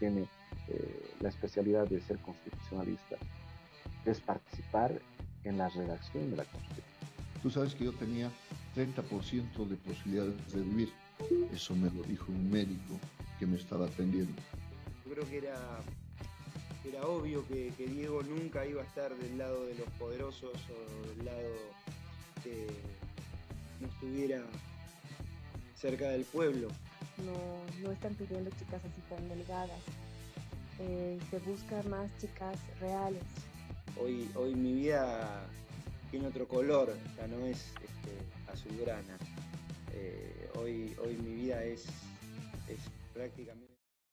tiene la especialidad de ser constitucionalista, es participar en la redacción de la Constitución. Tú sabes que yo tenía 30% de posibilidades de vivir. Eso me lo dijo un médico que me estaba atendiendo. Yo creo que era obvio que Diego nunca iba a estar del lado de los poderosos o del lado que no estuviera cerca del pueblo. No están pidiendo chicas así tan delgadas. Se buscan más chicas reales. Hoy mi vida tiene otro color, ya no es azulgrana. Hoy mi vida es prácticamente...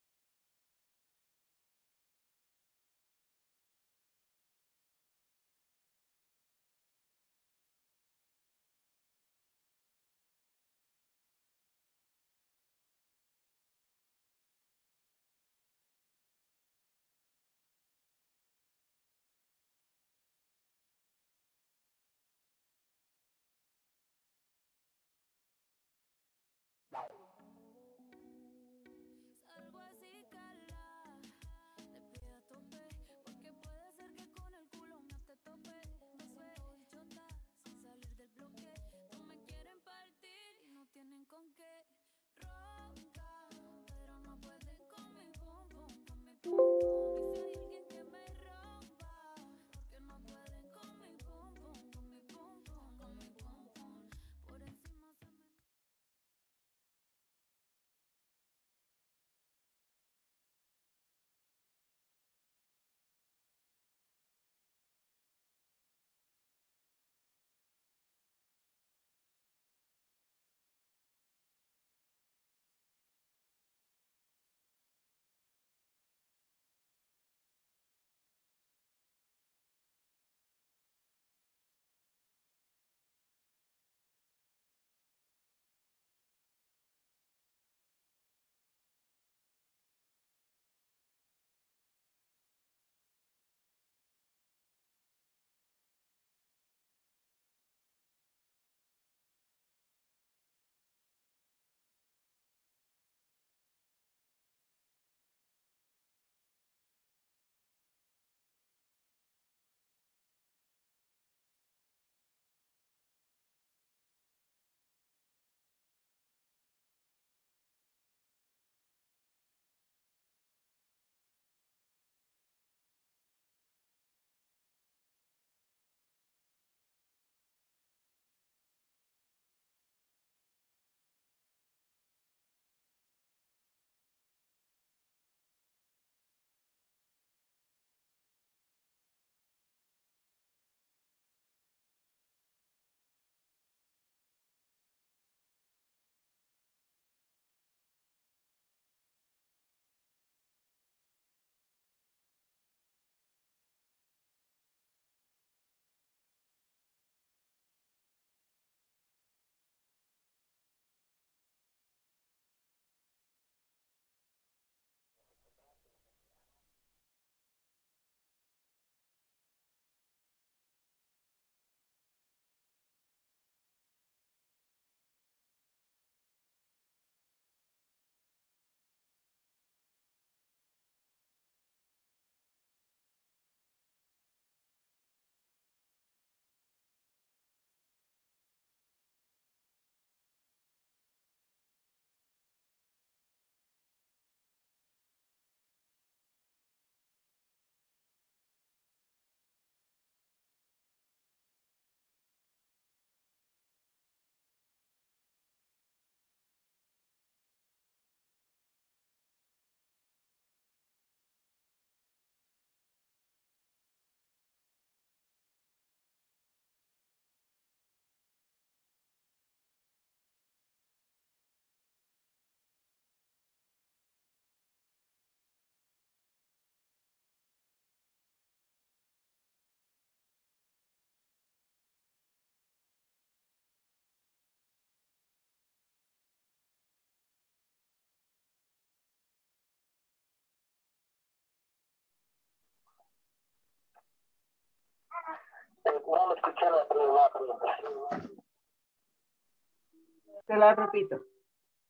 No escuché la pregunta. Te la repito.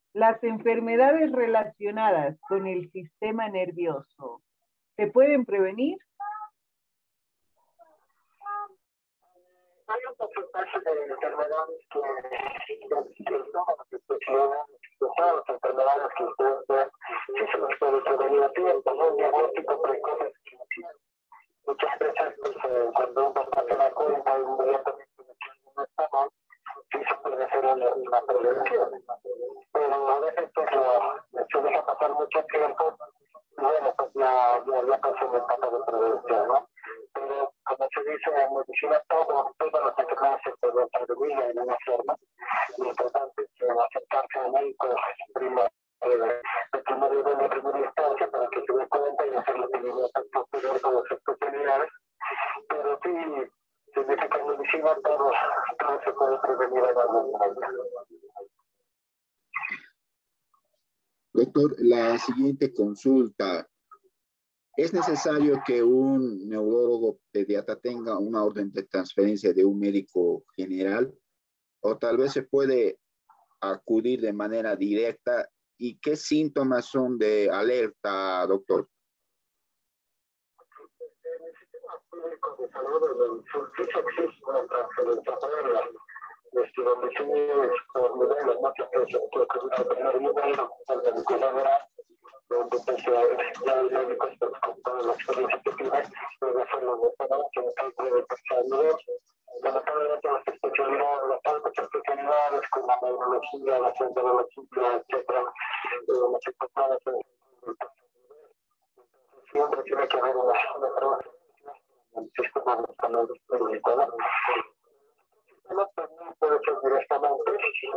Las enfermedades relacionadas con el sistema nervioso, ¿se pueden prevenir? Hay un porcentaje de enfermedades que todas las enfermedades que ustedes vean, sí se las puede prevenir a tiempo, ¿no? Un diagnóstico precoz es esencial. Muchas veces, pues, cuando un papá se da cuenta inmediatamente de que algo no está mal, sí se puede hacer una prevención. Pero a veces, pues, se deja pasar mucho tiempo y bueno, pues ya pasó una etapa de prevención, ¿no? Pero como se dice en medicina, todas las enfermedades se pueden prevenir de alguna forma. Lo importante es acercarse al médico de primera instancia para que se dé cuenta y hacer lo que debe hacer posterior con las especialidades. Pero sí, significa que en medicina todo se puede prevenir en algún momento. Doctor, la siguiente consulta. ¿Es necesario que un neurólogo pediatra tenga una orden de transferencia de un médico general? ¿O tal vez se puede acudir de manera directa? ¿Y qué síntomas son de alerta, doctor? En el sistema público de salud, sí existe una transferencia previa. Donde sí, por niveles, ¿no? Que ocurre al primer nivel, donde el colaborar, donde pues, ya el médico está con toda la experiencia que tiene, puede hacerlo de forma que no puede pasar nivel. Lamentablemente las especialidades, las altas especialidades como la neurología, la centrología, etcétera, las encontradas siempre tiene que haber una transferencia en el sistema de salud público, ¿no? También puede ser directamente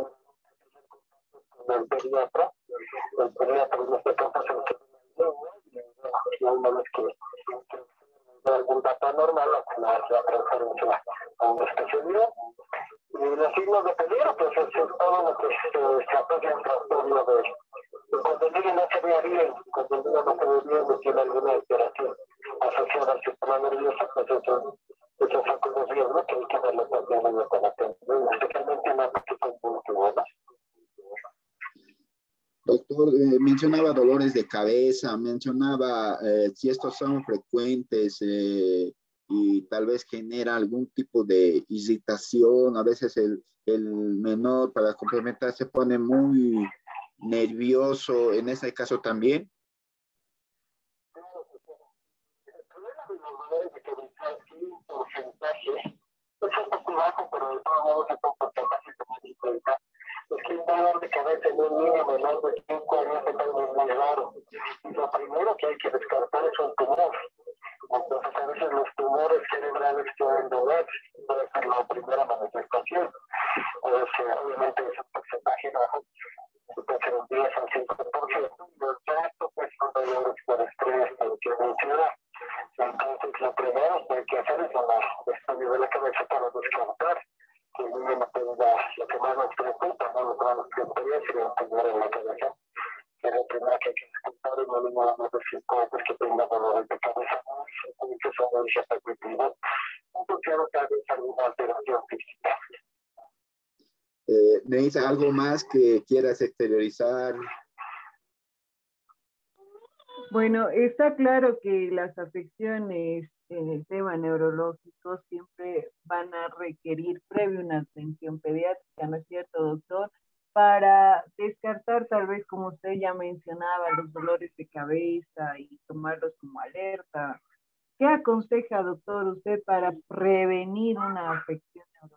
con el pediatra en este caso se una vez que algún dato normal la transferencia a una especialidad. Y los signos de peligro, pues es todo lo que se aprecia en trastorno de cuando el niño no se vea bien, cuando el niño no se ve bien, tiene alguna alteración asociada al sistema nervioso, pues esos son los riesgos que hay que darle también a la atención, especialmente en la parte conjuntiva, ¿no? Doctor, mencionaba dolores de cabeza, mencionaba si estos son frecuentes y tal vez genera algún tipo de irritación. A veces el menor, para complementar, se pone muy nervioso. En ese caso también. El problema de los dolores de cabeza es un porcentaje, es un poco bajo, pero de todos modos es un porcentaje que me di cuenta. Es que un dolor de cabeza en un niño menor de 5 años es muy raro. Y lo primero que hay que descartar es un tumor. Entonces, a veces los tumores cerebrales pueden doler, puede ser la primera manifestación. Obviamente es un porcentaje bajo, puede ser un 10 o 5%. Los restos pues, son dolores por estrés, tensión y ansiedad. Entonces, lo primero que hay que hacer es un estudio de la cabeza para descartar que el niño no tenga lo que más nos preocupa, ¿no? Lo que más nos preocuparía sería un tumor en la cabeza. Que es lo primero que hay que descartar en un niño de 5 años que tenga dolores de cabeza muy repetitivos. Asociado tal vez a alguna alteración física. ¿Necesita algo más que quieras exteriorizar? Bueno, está claro que las afecciones en el tema neurológico siempre van a requerir previo una atención pediátrica, ¿no es cierto, doctor? Para descartar tal vez, como usted ya mencionaba, los dolores de cabeza y tomarlos como alerta. ¿Qué aconseja, doctor, usted para prevenir una afección neurológica?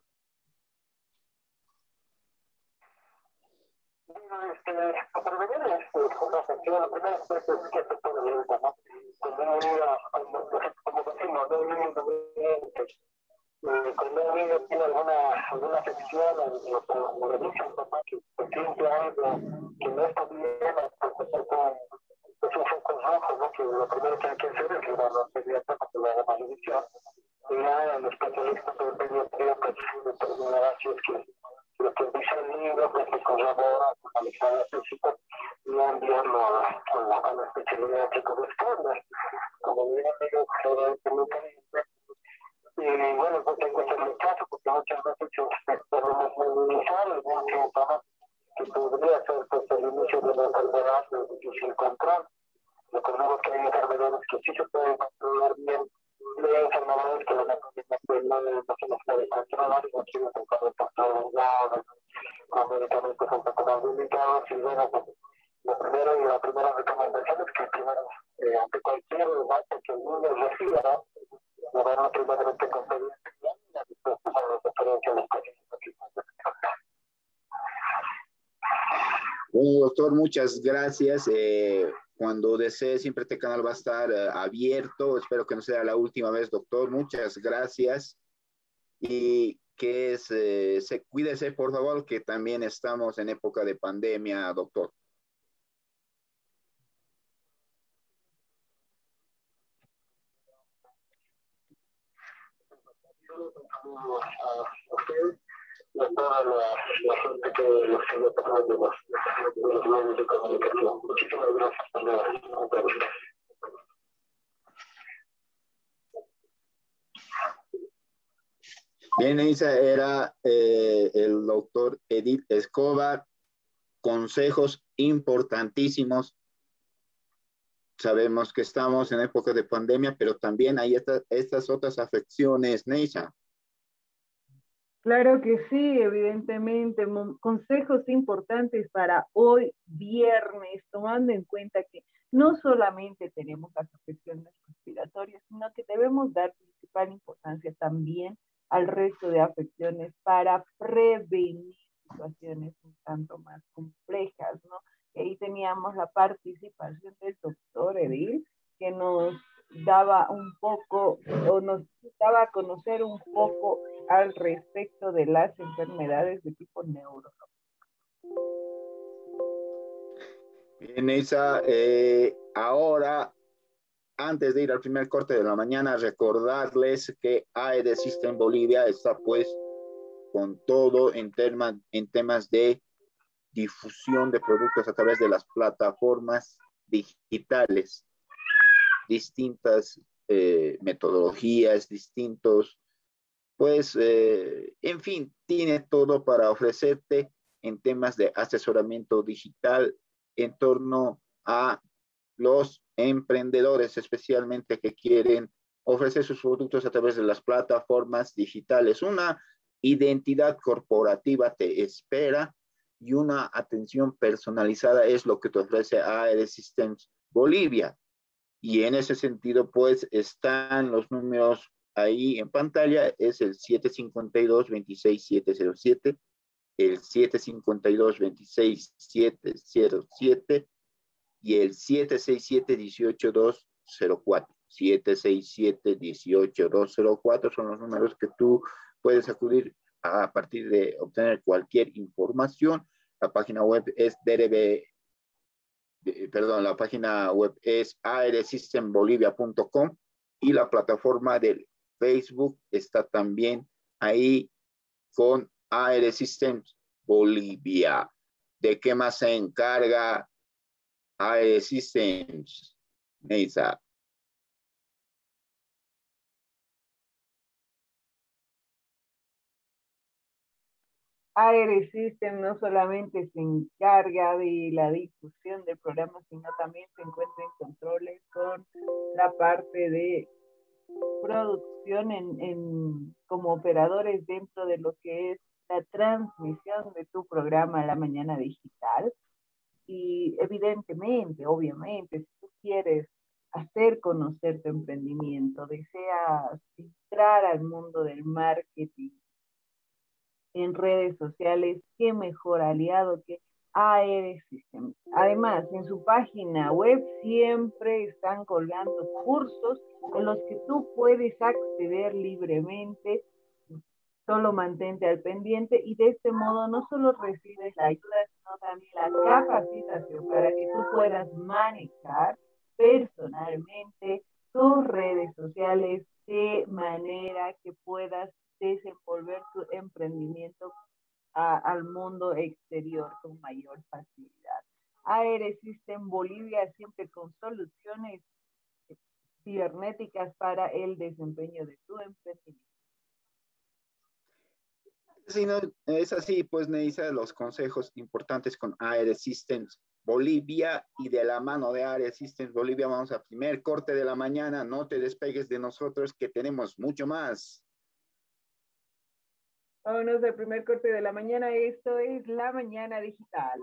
Para prevenir una afección, la primera es que se puede ver, ¿no? Cuando un niño, como decimos, no un niño cuando un niño tiene alguna afección, o le dice a un papá que siente algo que no está bien, es un foco rojo, ¿no? Que lo primero que hay que hacer es ir a la pediatra para que le haga más revisión. Y ya el especialista de pediatría pues determinará si es que lo que dice el niño pues se corrobora con la lectura física y enviarlo a la especialidad que corresponde. Como bien digo, generalmente y bueno, pues hay que hacerle caso porque muchas veces podemos minimizar algún síntoma que podría ser pues el el control. Recordemos que hay enfermedades que sí se pueden controlar bien, y hay enfermedades que no se les puede controlar y no tienen que estar controladas, con medicamentos un poco más delicados. Y bueno, pues, la primera recomendación es que primero, ante cualquier dato que el niño reciba, ¿no? Llevarlo primeramente con pediatría y después a la referencia a los pacientes. Bueno, doctor, muchas gracias. Cuando desee, siempre este canal va a estar abierto. Espero que no sea la última vez, doctor. Muchas gracias. Y que cuídese, por favor, que también estamos en época de pandemia, doctor. A ustedes y a toda la gente que los sigue pasando de los medios de comunicación. Muchísimas gracias por la pregunta. Bien, esa era el doctor Edith Escobar. Consejos importantísimos. Sabemos que estamos en época de pandemia, pero también hay estas otras afecciones, Neisa. Claro que sí, evidentemente. Consejos importantes para hoy viernes, tomando en cuenta que no solamente tenemos las afecciones respiratorias, sino que debemos dar principal importancia también al resto de afecciones para prevenir situaciones un tanto más complejas, ¿no? Y ahí teníamos la participación del doctor Edil, que nos daba un poco, o nos daba a conocer un poco al respecto de las enfermedades de tipo neurológico. Bien, Neisa, ahora, antes de ir al primer corte de la mañana, recordarles que AED System Bolivia está pues con todo en temas de difusión de productos a través de las plataformas digitales, distintas metodologías, distintos, pues, en fin, tiene todo para ofrecerte en temas de asesoramiento digital en torno a los emprendedores, especialmente que quieren ofrecer sus productos a través de las plataformas digitales. Una identidad corporativa te espera y una atención personalizada es lo que te ofrece AED Systems Bolivia. Y en ese sentido, pues, están los números ahí en pantalla, es el 752-26707, el 752-26707 y el 767-18204. 767-18204 son los números que tú puedes acudir a partir de obtener cualquier información. La página web es la página web es aeresystembolivia.com y la plataforma del Facebook está también ahí con AED Systems Bolivia. ¿De qué más se encarga AED Systems, Neisa? AED System no solamente se encarga de la difusión del programa, sino también se encuentra en controles con la parte de producción como operadores dentro de lo que es la transmisión de tu programa La Mañana Digital. Y evidentemente, obviamente, si tú quieres hacer conocer tu emprendimiento, deseas entrar al mundo del marketing en redes sociales, qué mejor aliado que AED Systems. Además, en su página web siempre están colgando cursos en los que tú puedes acceder libremente. Solo mantente al pendiente y de este modo no solo recibes la ayuda, sino también la capacitación para que tú puedas manejar personalmente tus redes sociales de manera que puedas desenvolver tu emprendimiento al mundo exterior con mayor facilidad. AED System Bolivia siempre con soluciones cibernéticas para el desempeño de tu emprendimiento. Sí, no, es así, pues Neisa, los consejos importantes con AED Systems Bolivia y de la mano de Area Systems Bolivia vamos a primer corte de la mañana. No te despegues de nosotros que tenemos mucho más. Vámonos al primer corte de la mañana. Esto es La Mañana Digital.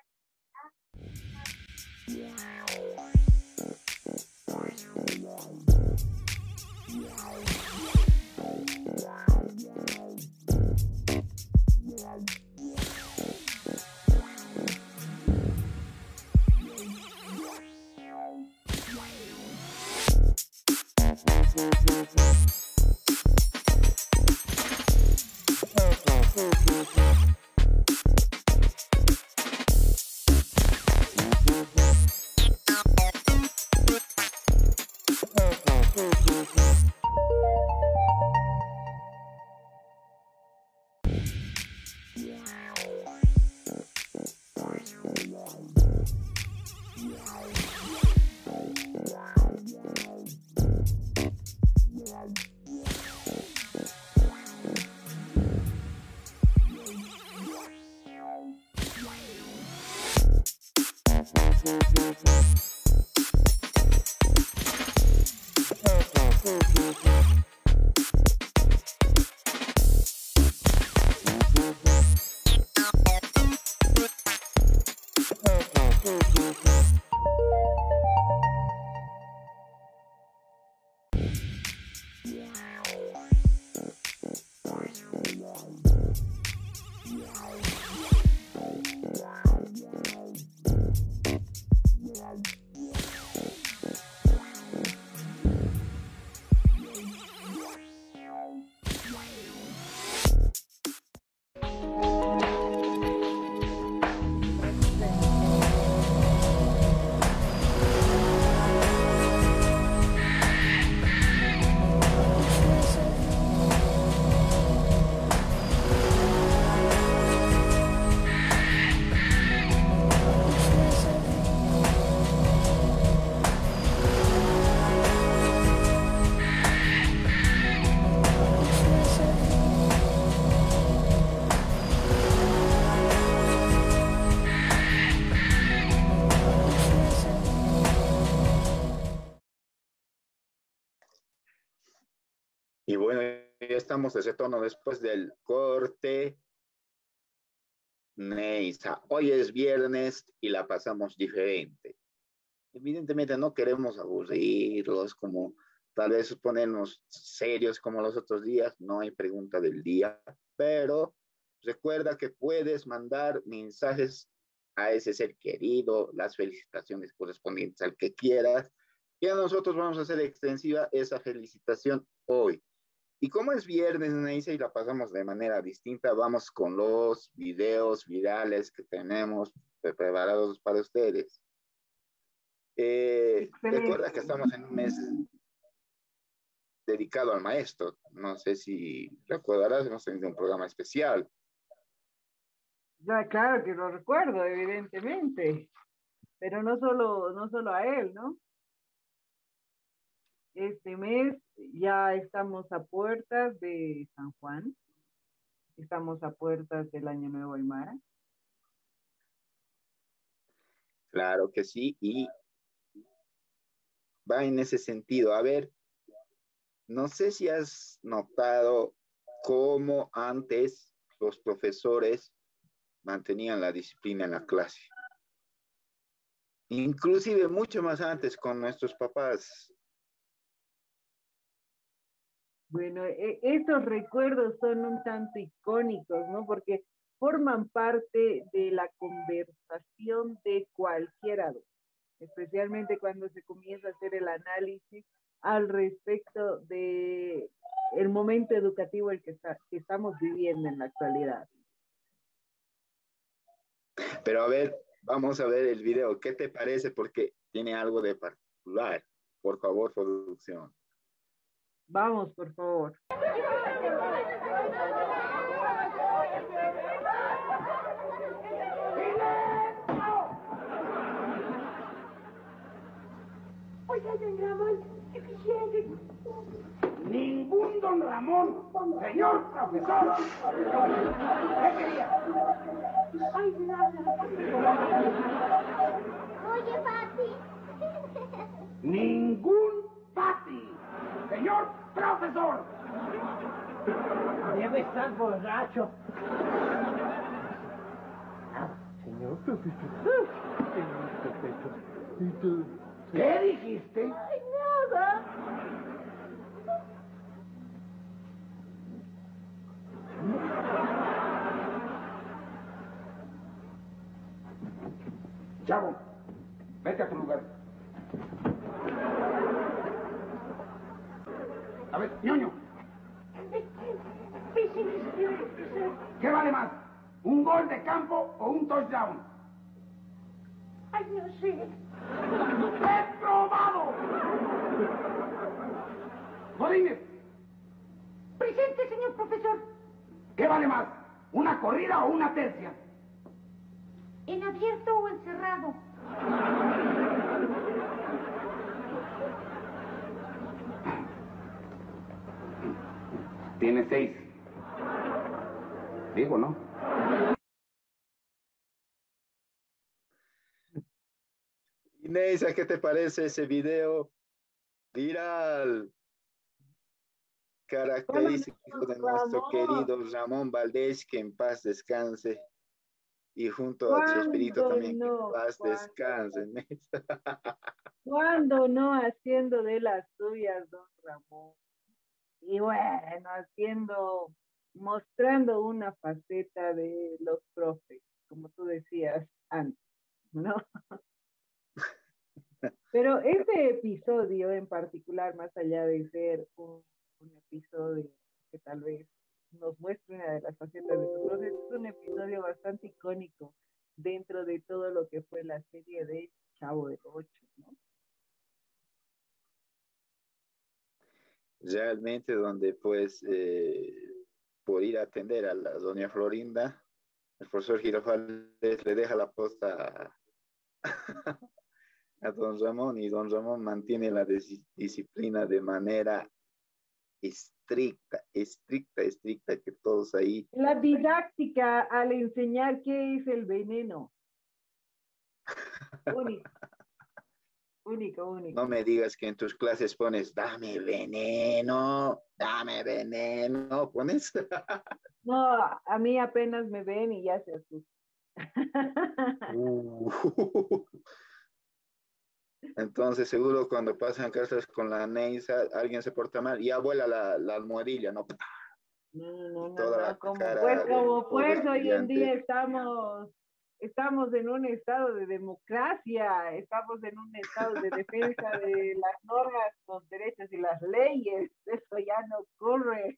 Y bueno, ya estamos de retorno después del corte. Neisa, hoy es viernes y la pasamos diferente. Evidentemente no queremos aburrirlos, como tal vez ponernos serios como los otros días, no hay pregunta del día, pero recuerda que puedes mandar mensajes a ese ser querido, las felicitaciones correspondientes al que quieras, y a nosotros vamos a hacer extensiva esa felicitación hoy. Y como es viernes, Neisa, y la pasamos de manera distinta, vamos con los videos virales que tenemos preparados para ustedes. Recuerda que estamos en un mes dedicado al maestro. No sé si recordarás, hemos tenido un programa especial. Ya, claro que lo recuerdo, evidentemente, pero no solo a él, ¿no? Este mes ya estamos a puertas de San Juan, estamos a puertas del Año Nuevo Aymara. Claro que sí, y va en ese sentido. A ver, no sé si has notado cómo antes los profesores mantenían la disciplina en la clase. Inclusive mucho más antes con nuestros papás. Bueno, estos recuerdos son un tanto icónicos, ¿no? Porque forman parte de la conversación de cualquier adulto, especialmente cuando se comienza a hacer el análisis al respecto de el momento educativo el que estamos viviendo en la actualidad. Pero a ver, vamos a ver el video. ¿Qué te parece? Porque tiene algo de particular. Por favor, producción. Vamos, por favor. Hoy Oiga, don Ramón, yo quisiera... Ningún don Ramón, señor profesor. ¿Qué quería? Ay, nada. Oye, Pati. Ningún Pati, señor profesor. Debe estar borracho. Señor profesor. Señor profesor. ¿Qué dijiste? Ay, nada. Chavo, vete a tu lugar. A ver, ñoño. ¿Qué vale más? ¿Un gol de campo o un touchdown? Ay, no sé. ¡Reprobado! Godínez. Presente, señor profesor. ¿Qué vale más? ¿Una corrida o una tercia? ¿En abierto o encerrado? Tiene 6. Digo, ¿no? Inés, ¿a qué te parece ese video viral? Característico de nuestro querido Ramón Valdés, que en paz descanse. Y junto a Chespirito también, que en paz descanse. ¿Cuándo no haciendo de las suyas, don Ramón? Y bueno, mostrando una faceta de los profes, como tú decías antes, ¿no? Pero este episodio en particular, más allá de ser un episodio que tal vez nos muestre una de las facetas de los profes, es un episodio bastante icónico dentro de todo lo que fue la serie de Chavo del Ocho, ¿no? Realmente donde pues por ir a atender a la doña Florinda, el profesor Girafales le deja la posta a don Ramón, y don Ramón mantiene la disciplina de manera estricta, que todos ahí. La didáctica al enseñar qué es el veneno. Único. No me digas que en tus clases pones, dame veneno, ¿pones? No, a mí apenas me ven y ya se asustan. Entonces seguro cuando pasan clases con la Neisa, alguien se porta mal y ya vuela la almohadilla, ¿no? No, como pues hoy en día estamos en un estado de democracia, estamos en un estado de defensa de las normas, los derechos y las leyes. Eso ya no ocurre.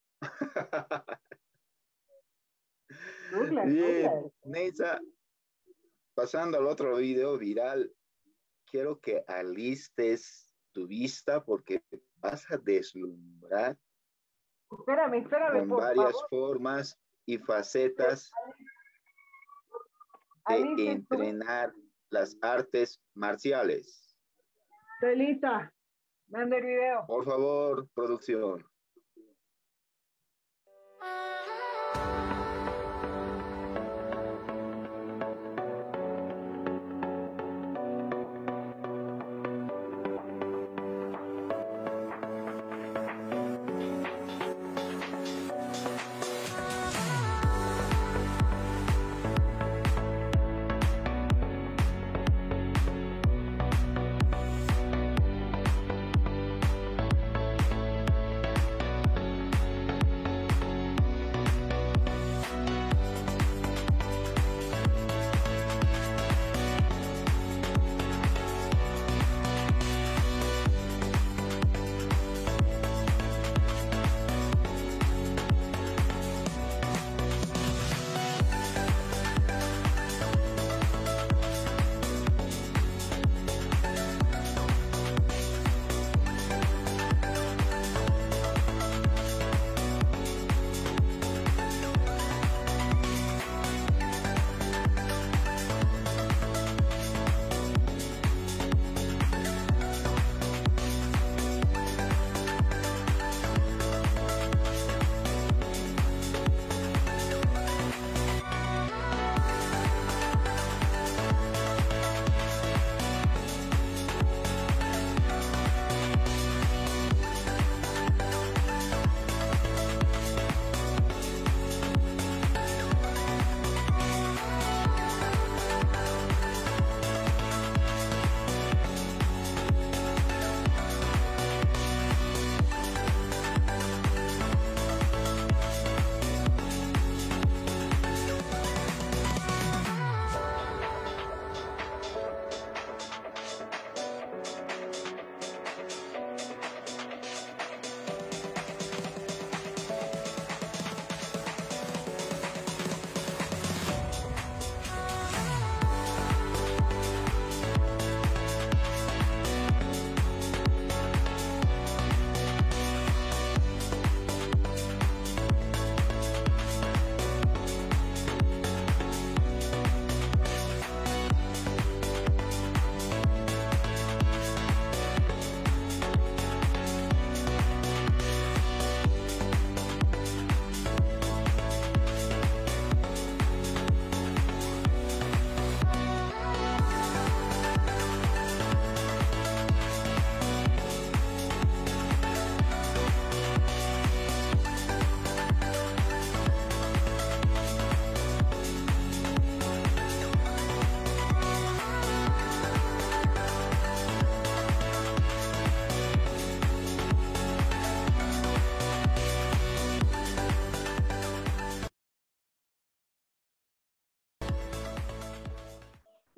Bien, Neisa, pasando al otro video viral, quiero que alistes tu vista porque vas a deslumbrar Espérame, con varias formas y facetas de entrenar las artes marciales. Estoy lista. Manda el video. Por favor, producción.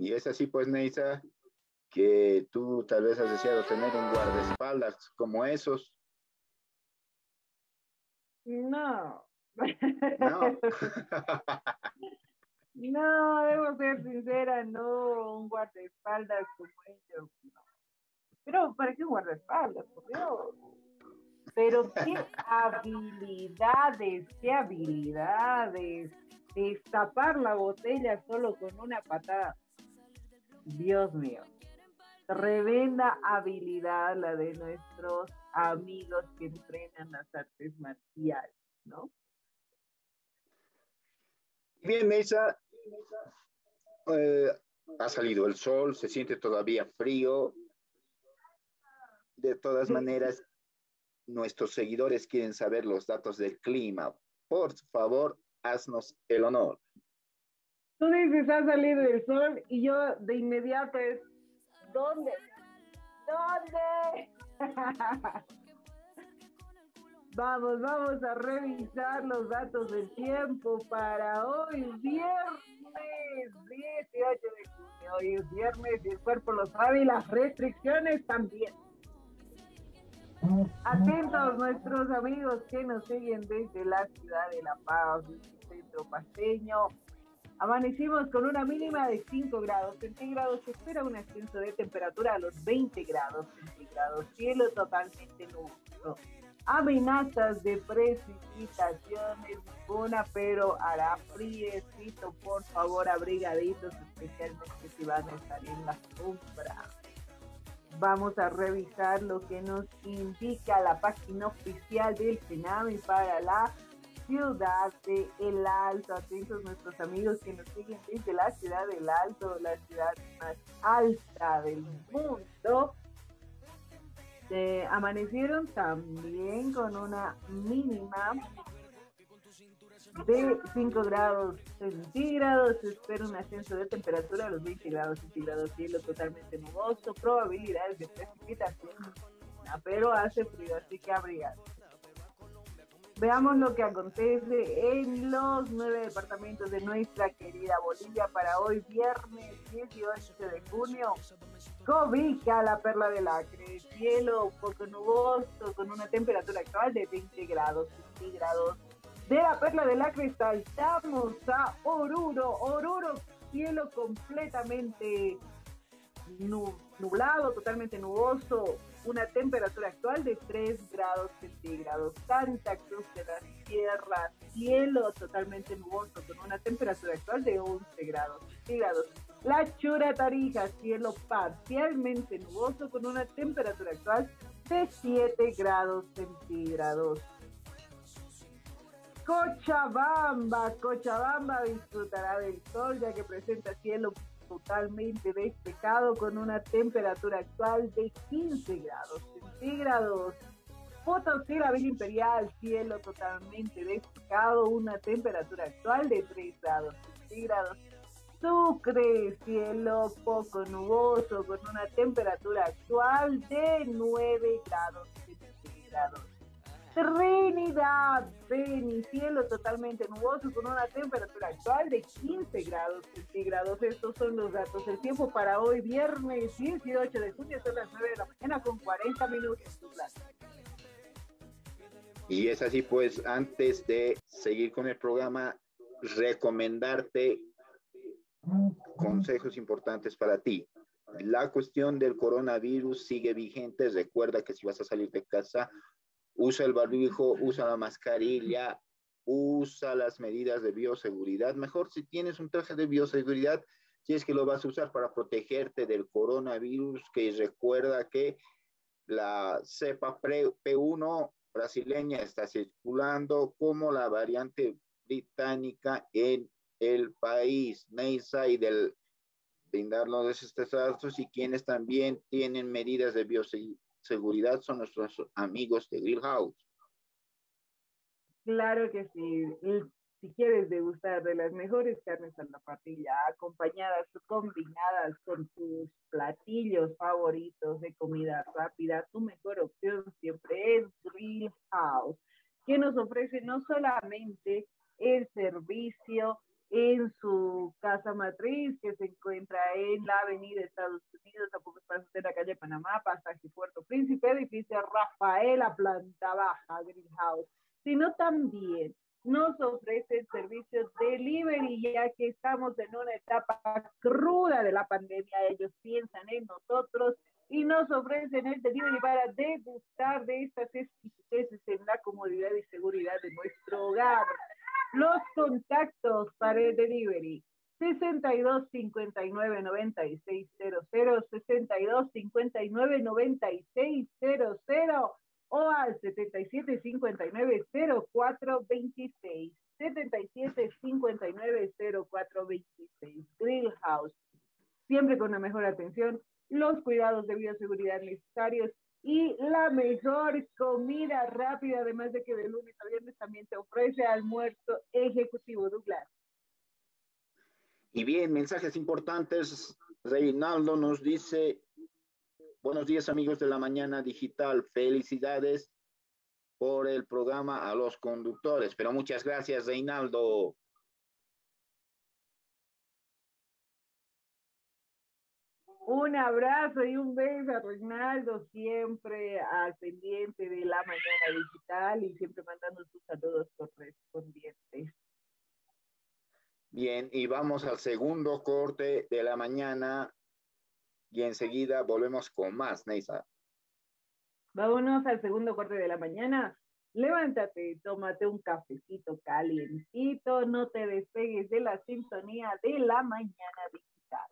Y es así, pues, Neisa, que tú tal vez has deseado tener un guardaespaldas como esos. No. No. No, debo ser sincera, no un guardaespaldas como ellos. No. Pero, ¿para qué guardaespaldas? Por Dios. Pero qué habilidades. Destapar la botella solo con una patada. Dios mío. Tremenda habilidad la de nuestros amigos que entrenan las artes marciales, ¿no? Bien, Neisa, ha salido el sol, se siente todavía frío. De todas maneras, nuestros seguidores quieren saber los datos del clima. Por favor, haznos el honor. Tú dices, ha salido el sol y yo de inmediato es, ¿dónde? Vamos a revisar los datos del tiempo para hoy, viernes 18 de junio. Hoy es viernes y el cuerpo lo sabe y las restricciones también. Atentos nuestros amigos que nos siguen desde la ciudad de La Paz, desde el centro paseño. Amanecimos con una mínima de 5 grados centígrados. Se espera un ascenso de temperatura a los 20 grados centígrados. Cielo totalmente nuboso. Amenazas de precipitaciones ninguna, pero hará friecito. Por favor, abrigaditos, especialmente si van a estar en la sombra. Vamos a revisar lo que nos indica la página oficial del CENAMI para la ciudad de El Alto. Atentos nuestros amigos que nos siguen desde la ciudad del Alto, la ciudad más alta del mundo. Amanecieron también con una mínima de 5 grados centígrados. Se espera un ascenso de temperatura a los 20 grados centígrados. Cielo totalmente nuboso, probabilidades de precipitación, pero hace frío, así que abrigar. Veamos lo que acontece en los 9 departamentos de nuestra querida Bolivia para hoy, viernes 18 de junio. Cobija la Perla del Acre, cielo un poco nuboso con una temperatura actual de 20 grados centígrados. De la Perla del Acre saltamos a Oruro, cielo completamente nublado, totalmente nuboso, una temperatura actual de 3 grados centígrados. Santa Cruz de la Sierra, cielo totalmente nuboso con una temperatura actual de 11 grados centígrados. La Chura Tarija, cielo parcialmente nuboso con una temperatura actual de 7 grados centígrados. Cochabamba disfrutará del sol ya que presenta cielo totalmente despejado con una temperatura actual de 15 grados centígrados. Potosí, la Villa Imperial, cielo totalmente despejado, una temperatura actual de 3 grados centígrados. Sucre, cielo poco nuboso con una temperatura actual de 9 grados centígrados. Trinidad, Beni, cielo totalmente nuboso con una temperatura actual de 15 grados centígrados. Estos son los datos del tiempo para hoy, viernes 18 de junio, son las 9 de la mañana con 40 minutos. Y es así, pues, antes de seguir con el programa, recomendarte consejos importantes para ti. La cuestión del coronavirus sigue vigente. Recuerda que si vas a salir de casa, usa el barbijo, usa la mascarilla, usa las medidas de bioseguridad. Mejor si tienes un traje de bioseguridad, si es que lo vas a usar para protegerte del coronavirus, que recuerda que la cepa P1 brasileña está circulando como la variante británica en el país. Neisa, y del brindarnos estos datos, y quienes también tienen medidas de bioseguridad son nuestros amigos de Grill House. Claro que sí. Si quieres degustar de las mejores carnes a la parrilla, acompañadas o combinadas con tus platillos favoritos de comida rápida, tu mejor opción siempre es Grill House, que nos ofrece no solamente el servicio en su casa matriz, que se encuentra en la avenida Estados Unidos, a pocos pasos de la calle Panamá, pasaje Puerto Príncipe, edificio Rafaela, planta baja, Greenhouse, sino también nos ofrece el servicio delivery, ya que estamos en una etapa cruda de la pandemia. Ellos piensan en nosotros y nos ofrecen el delivery para degustar de estas exquisiteces en la comodidad y seguridad de nuestro hogar. Los contactos para el delivery: 62 59 96 00, 62 59 96 00 o al 77 59 04 26. 77 59 04 26. Grill House, siempre con la mejor atención, los cuidados de bioseguridad necesarios y la mejor comida rápida, además de que de lunes a viernes también te ofrece almuerzo ejecutivo. Douglas. Y bien, mensajes importantes. Reinaldo nos dice: buenos días, amigos de la Mañana Digital. Felicidades por el programa a los conductores. Pero muchas gracias, Reinaldo. Un abrazo y un beso a Reinaldo, siempre al pendiente de la Mañana Digital y siempre mandando sus saludos correspondientes. Bien, y vamos al segundo corte de la mañana y enseguida volvemos con más, Neisa. Vámonos al segundo corte de la mañana. Levántate, tómate un cafecito calientito, no te despegues de la sintonía de la Mañana Digital.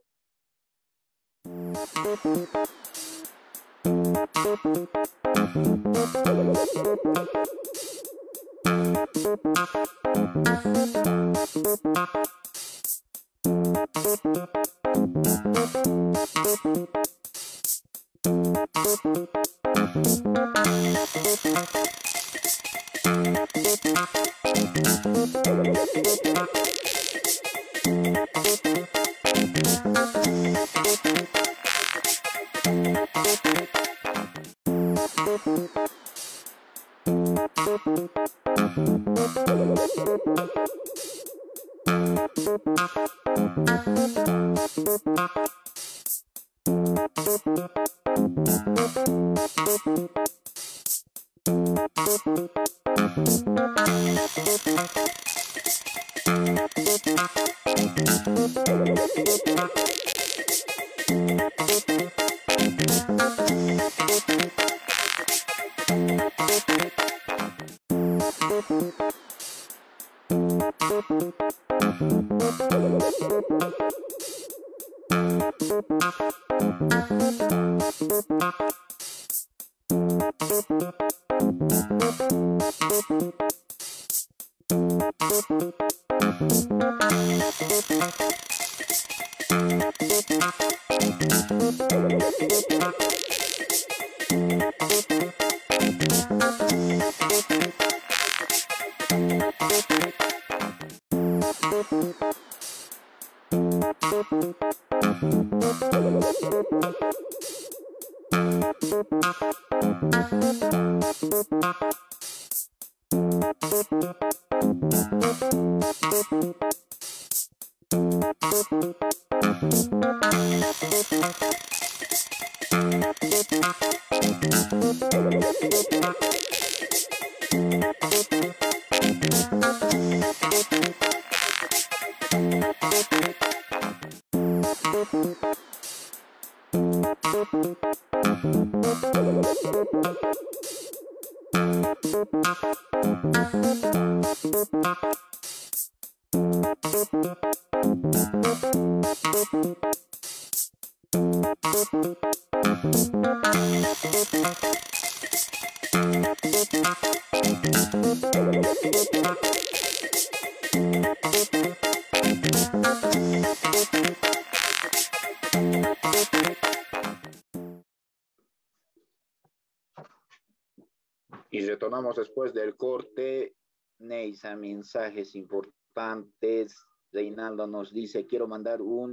Y retornamos después del corte. Neisa, mensajes importantes. Reinaldo nos dice: quiero mandar un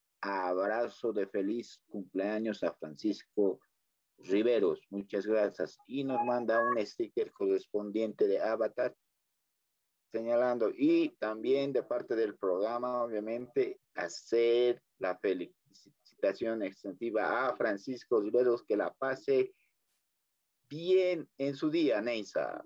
abrazo de feliz cumpleaños a Francisco Riveros. Muchas gracias. Y nos manda un sticker correspondiente de Avatar. señalando. Y también de parte del programa, obviamente, hacer la felicitación extensiva a Francisco Riveros, que la pase bien en su día, Neisa.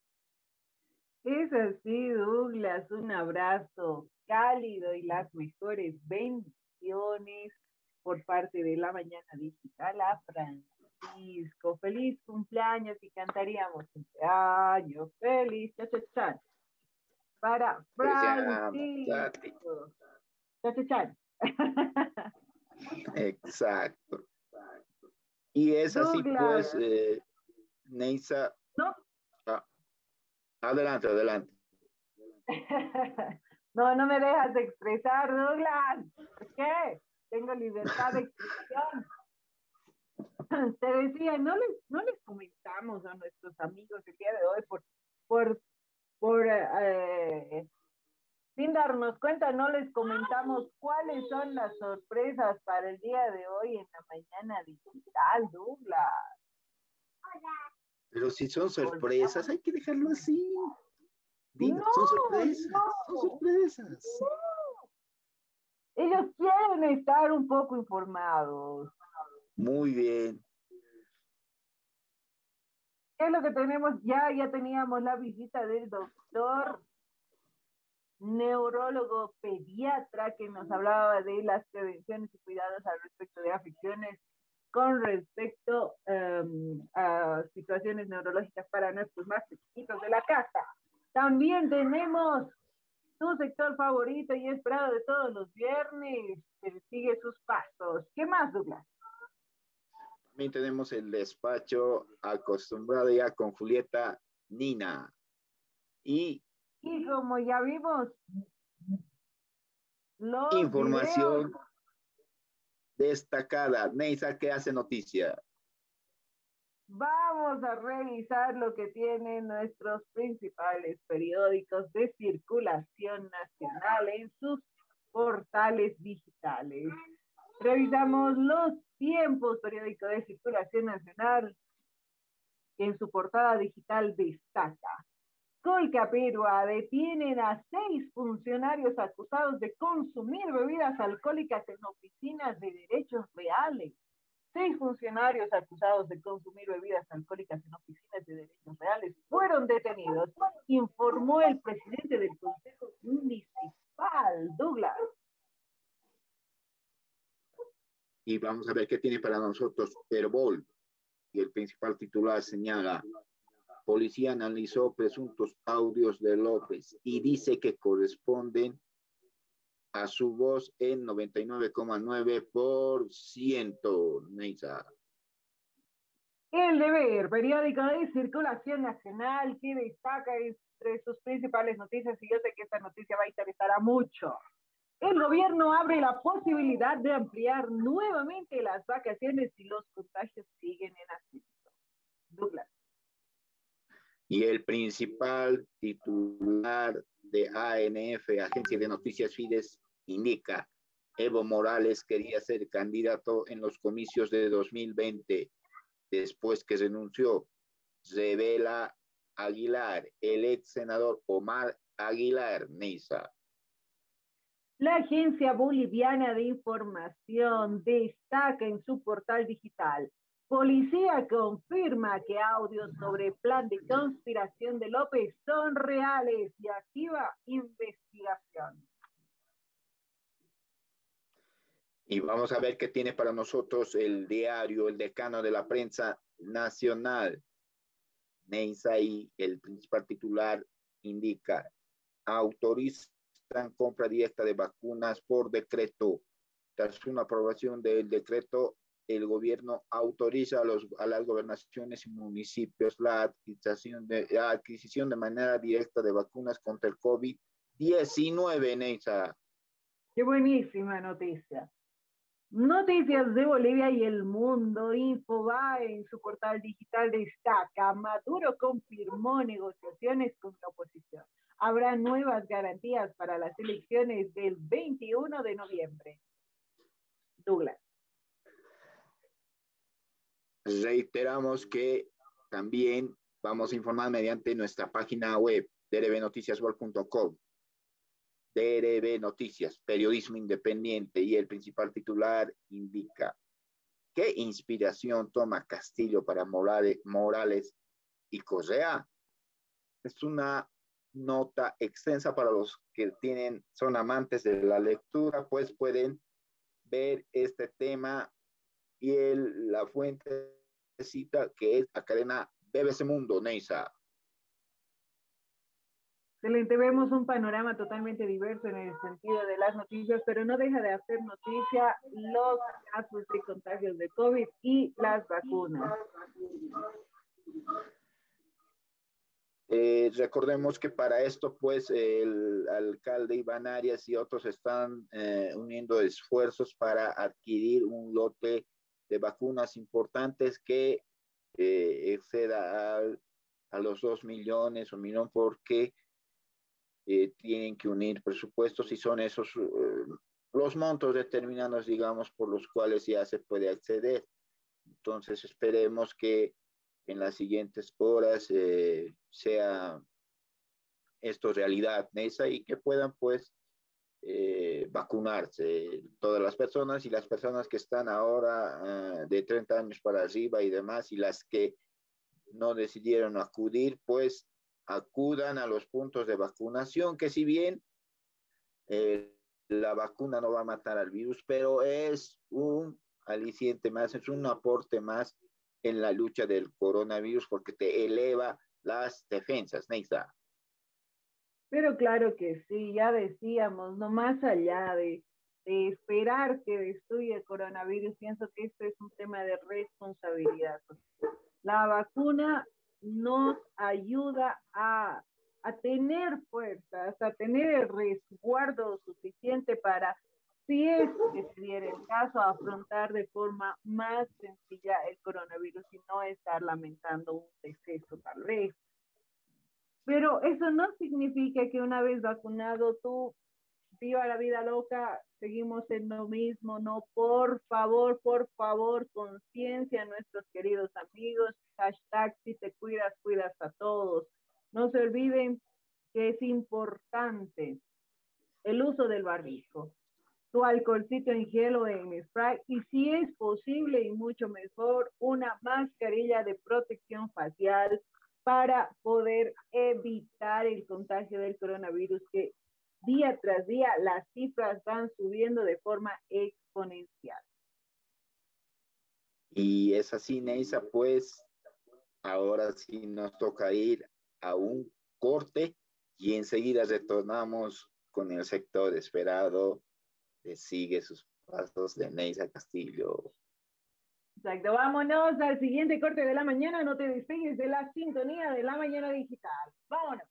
Es así, Douglas, un abrazo cálido y las mejores bendiciones por parte de la Mañana Digital a Francisco. Feliz cumpleaños y cantaríamos cumpleaños feliz, cha, para Francisco. Cha. Exacto. Y es así, Douglas. pues, Neisa. ¿No? Adelante. No me dejas de expresar, Douglas. ¿Por qué? Tengo libertad de expresión. Te decía, no les comentamos a nuestros amigos el día de hoy sin darnos cuenta, no les comentamos cuáles son las sorpresas para el día de hoy en la Mañana Digital, Douglas. Hola. Pero si son sorpresas, hay que dejarlo así. Digo, No, son sorpresas, son sorpresas. No. Ellos quieren estar un poco informados. Muy bien. ¿Qué es lo que tenemos? Ya teníamos la visita del doctor neurólogo pediatra que nos hablaba de las prevenciones y cuidados al respecto de afecciones con respecto a situaciones neurológicas para nuestros más chiquitos de la casa. También tenemos tu sector favorito y esperado de todos los viernes, que sigue sus pasos. ¿Qué más, Douglas? También tenemos el despacho acostumbrado ya con Julieta Nina. Y como ya vimos, los información videos destacada. Neisa, ¿qué hace noticia? Vamos a revisar lo que tienen nuestros principales periódicos de circulación nacional en sus portales digitales. Revisamos los tiempos, periódico de circulación nacional, que en su portada digital destaca: Colcapirua detienen a 6 funcionarios acusados de consumir bebidas alcohólicas en oficinas de derechos reales. 6 funcionarios acusados de consumir bebidas alcohólicas en oficinas de derechos reales fueron detenidos, informó el presidente del Consejo Municipal, Douglas. Y vamos a ver qué tiene para nosotros Herbol. Y el principal titular señala: policía analizó presuntos audios de López y dice que corresponden a su voz en 99,9%. Neisa. El Deber, periódico de circulación nacional, que destaca entre sus principales noticias, y yo sé que esta noticia va a interesar a mucho. El gobierno abre la posibilidad de ampliar nuevamente las vacaciones si los contagios siguen en ascenso. Douglas. Y el principal titular de ANF, Agencia de Noticias Fides, indica: Evo Morales quería ser candidato en los comicios de 2020, después que renunció. Revela Aguilar, el ex senador Omar Aguilar. Neisa. La Agencia Boliviana de Información destaca en su portal digital: policía confirma que audios sobre plan de conspiración de López son reales y activa investigación. Y vamos a ver qué tiene para nosotros el diario El Decano de la Prensa Nacional. Neisa, y el principal titular indica: autorizan compra directa de vacunas por decreto. Tras una aprobación del decreto, el gobierno autoriza a las gobernaciones y municipios la adquisición de manera directa de vacunas contra el COVID-19, Neisa. Qué buenísima noticia. Noticias de Bolivia y el mundo. Infobae en su portal digital destaca: Maduro confirmó negociaciones con la oposición. Habrá nuevas garantías para las elecciones del 21 de noviembre. Douglas. Reiteramos que también vamos a informar mediante nuestra página web drbnoticiaswall.com. DRB Noticias, periodismo independiente, y el principal titular indica: ¿qué inspiración toma Castillo para Morales y Correa? Es una nota extensa para los que son amantes de la lectura, pues pueden ver este tema, y la fuente cita que es la cadena BBC Mundo, Neisa. Excelente, vemos un panorama totalmente diverso en el sentido de las noticias, pero no deja de hacer noticia los casos de contagios de COVID y las vacunas. Recordemos que para esto, pues, el alcalde Iván Arias y otros están uniendo esfuerzos para adquirir un lote de vacunas importantes que exceda a los 2 millones o 1 millón, porque tienen que unir presupuestos, y son esos los montos determinados, digamos, por los cuales ya se puede acceder. Entonces esperemos que en las siguientes horas sea esto realidad, Nesa, y que puedan, pues, vacunarse todas las personas, y las personas que están ahora de 30 años para arriba y demás, y las que no decidieron acudir, pues acudan a los puntos de vacunación, que si bien la vacuna no va a matar al virus, pero es un aliciente más, es un aporte más en la lucha del coronavirus, porque te eleva las defensas, Neisa. Pero claro que sí, ya decíamos, no más allá de esperar que destruya el coronavirus, pienso que esto es un tema de responsabilidad. La vacuna nos ayuda a tener fuerzas, a tener el resguardo suficiente para, si es que se diera el caso, afrontar de forma más sencilla el coronavirus y no estar lamentando un deceso tal vez. Pero eso no significa que una vez vacunado tú viva la vida loca, seguimos en lo mismo, no, por favor, conciencia a nuestros queridos amigos, hashtag si te cuidas, cuidas a todos. No se olviden que es importante el uso del barbijo, tu alcoholcito en gel o en spray, y si es posible y mucho mejor, una mascarilla de protección facial para poder evitar el contagio del coronavirus, que día tras día las cifras van subiendo de forma exponencial. Y es así, Neisa, pues ahora sí nos toca ir a un corte y enseguida retornamos con el sector esperado de Sigue sus pasos, de Neisa Castillo. Exacto, vámonos al siguiente corte de la mañana, no te despegues de la sintonía de La Mañana Digital. Vámonos.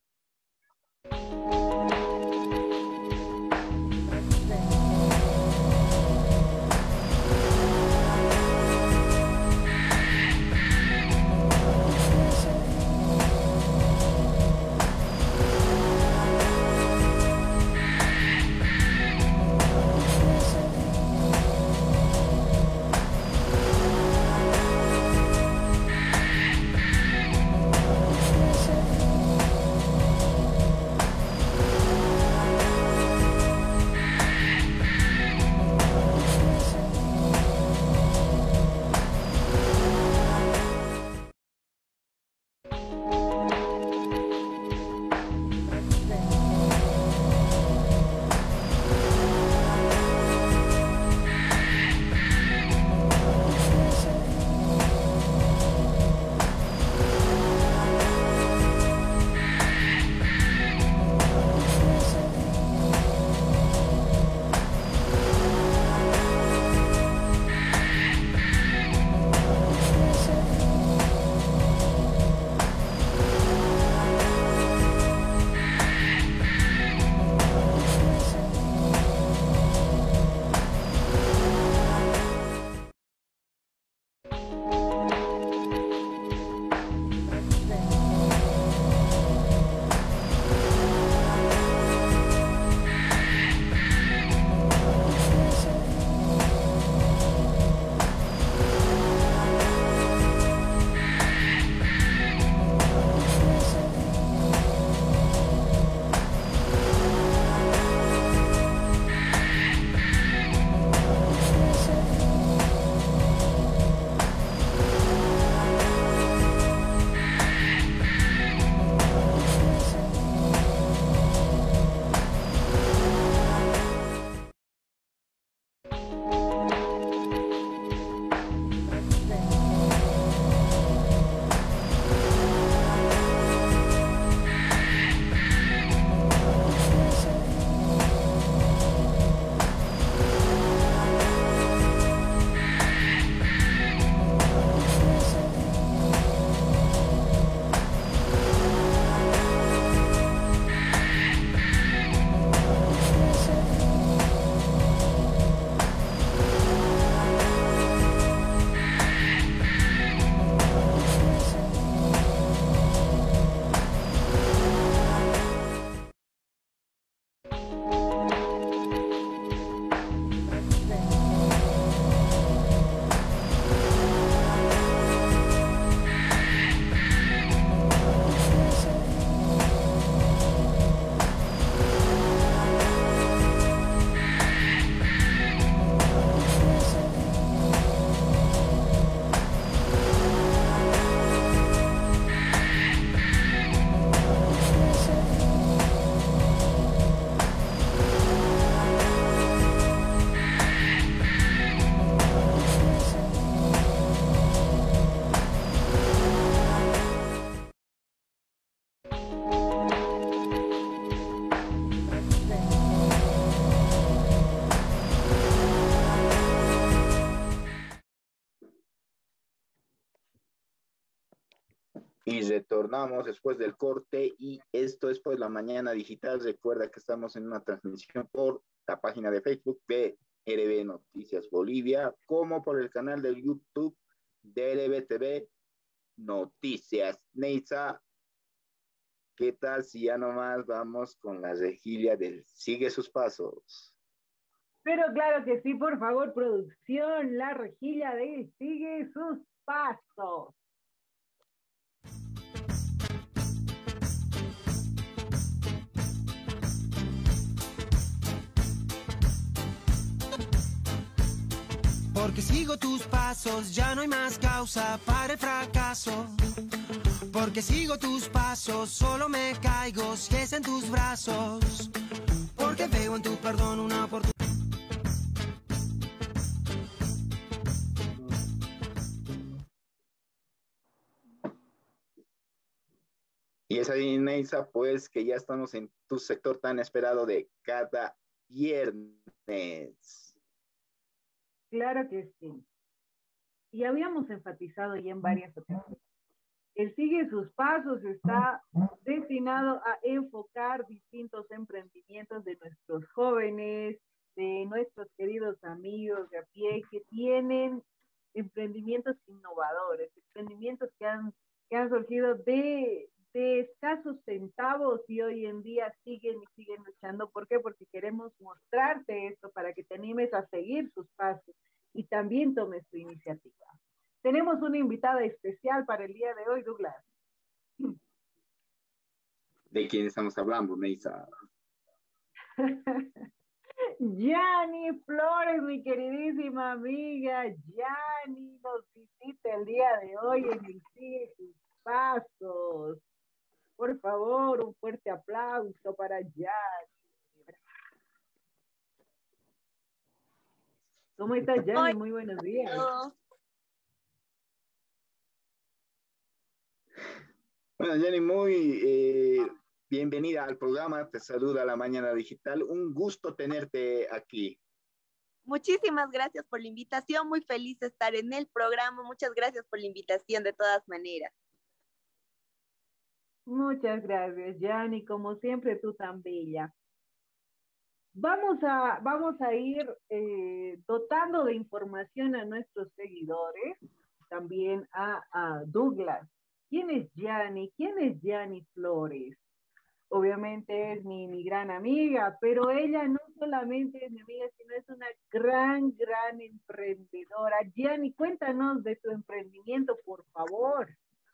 Y retornamos después del corte y esto es pues la mañana digital. Recuerda que estamos en una transmisión por la página de Facebook de RB Noticias Bolivia, como por el canal de YouTube de RB TV Noticias. Neisa, ¿qué tal si ya nomás vamos con la rejilla del Sigue sus pasos? Pero claro que sí, por favor, producción, la rejilla de Sigue sus pasos. Porque sigo tus pasos, ya no hay más causa para el fracaso. Porque sigo tus pasos, solo me caigo si es en tus brazos. Porque veo en tu perdón una oportunidad. Y esa Neisa, pues que ya estamos en tu sector tan esperado de cada viernes. Claro que sí. Y habíamos enfatizado ya en varias ocasiones. El Sigue sus pasos está destinado a enfocar distintos emprendimientos de nuestros jóvenes, de nuestros queridos amigos de a pie que tienen emprendimientos innovadores, emprendimientos que han surgido de escasos centavos y hoy en día siguen luchando. ¿Por qué? Porque queremos mostrarte esto para que te animes a seguir sus pasos y también tomes tu iniciativa. Tenemos una invitada especial para el día de hoy, Douglas. ¿De quién estamos hablando, Neisa? Yani Flores, mi queridísima amiga. Yani nos visita el día de hoy en el Sigue sus pasos. Por favor, un fuerte aplauso para Yani. ¿Cómo estás, Yani? Muy buenos días. Bueno, Yani, muy bienvenida al programa. Te saluda La Mañana Digital. Un gusto tenerte aquí. Muchísimas gracias por la invitación. Muy feliz de estar en el programa. Muchas gracias por la invitación de todas maneras. Muchas gracias, Yani. Como siempre, tú tan bella. Vamos a ir dotando de información a nuestros seguidores, también a Douglas. ¿Quién es Yani? ¿Quién es Yani Flores? Obviamente es mi gran amiga, pero ella no solamente es mi amiga, sino es una gran emprendedora. Yani, cuéntanos de tu emprendimiento, por favor.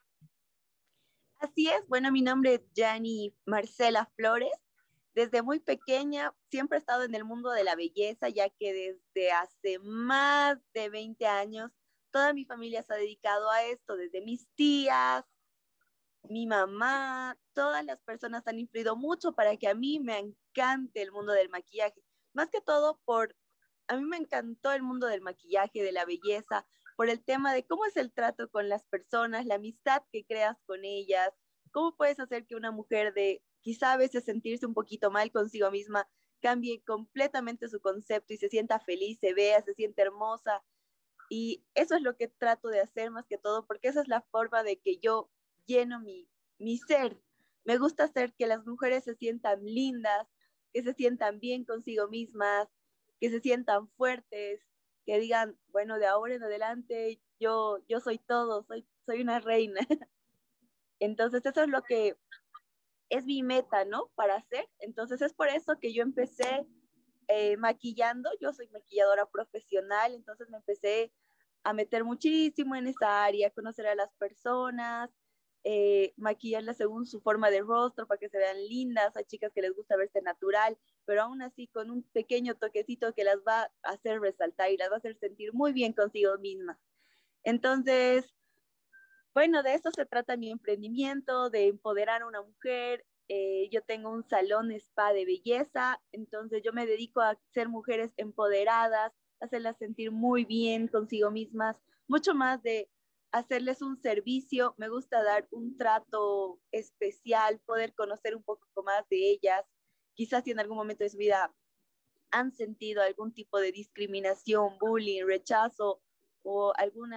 Así es, bueno, mi nombre es Yani Marcela Flores. Desde muy pequeña siempre he estado en el mundo de la belleza, ya que desde hace más de 20 años toda mi familia se ha dedicado a esto, desde mis tías, mi mamá, todas las personas han influido mucho para que a mí me encante el mundo del maquillaje. Más que todo a mí me encantó el mundo del maquillaje, de la belleza, por el tema de cómo es el trato con las personas, la amistad que creas con ellas, cómo puedes hacer que una mujer de quizá a veces sentirse un poquito mal consigo misma cambie completamente su concepto y se sienta feliz, se vea, se siente hermosa. Y eso es lo que trato de hacer más que todo, porque esa es la forma de que yo lleno mi ser. Me gusta hacer que las mujeres se sientan lindas, que se sientan bien consigo mismas, que se sientan fuertes, que digan, bueno, de ahora en adelante yo soy todo, soy una reina. Entonces eso es lo que es mi meta, ¿no? Para hacer. Entonces es por eso que yo empecé maquillando. Yo soy maquilladora profesional, entonces me empecé a meter muchísimo en esa área, conocer a las personas, maquillarlas según su forma de rostro para que se vean lindas. Hay chicas que les gusta verse natural, pero aún así con un pequeño toquecito que las va a hacer resaltar y las va a hacer sentir muy bien consigo mismas. Entonces, bueno, de eso se trata mi emprendimiento, de empoderar a una mujer. Yo tengo un salón spa de belleza, entonces yo me dedico a ser mujeres empoderadas, hacerlas sentir muy bien consigo mismas, mucho más de hacerles un servicio. Me gusta dar un trato especial, poder conocer un poco más de ellas. Quizás si en algún momento de su vida han sentido algún tipo de discriminación, bullying, rechazo o alguna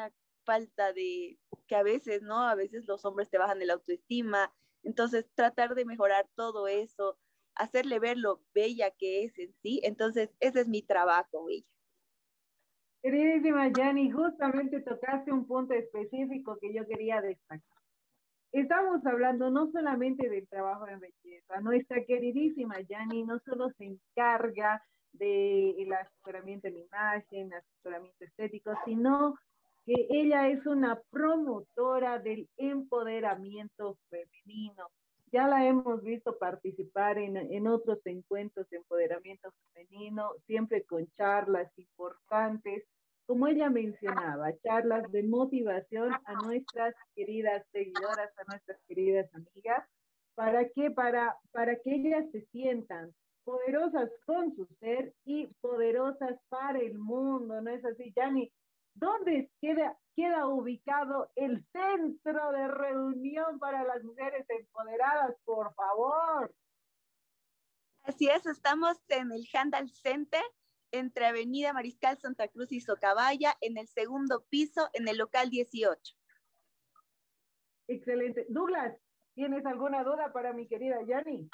falta de, que a veces, ¿no? A veces los hombres te bajan el autoestima, entonces tratar de mejorar todo eso, hacerle ver lo bella que es en sí, entonces ese es mi trabajo, bella. Queridísima Yani, justamente tocaste un punto específico que yo quería destacar. Estamos hablando no solamente del trabajo en belleza, nuestra queridísima Yani no solo se encarga del asesoramiento en imagen, asesoramiento estético, sino que ella es una promotora del empoderamiento femenino. Ya la hemos visto participar en otros encuentros de empoderamiento femenino, siempre con charlas importantes, como ella mencionaba, charlas de motivación a nuestras queridas seguidoras, a nuestras queridas amigas. ¿Para qué? Para que ellas se sientan poderosas con su ser y poderosas para el mundo, ¿no es así, Yani? ¿Dónde queda ubicado el centro de reunión para las mujeres empoderadas, por favor? Así es, estamos en el Handal Center, entre Avenida Mariscal Santa Cruz y Socabaya, en el segundo piso, en el local 18. Excelente. Douglas, ¿tienes alguna duda para mi querida Yani?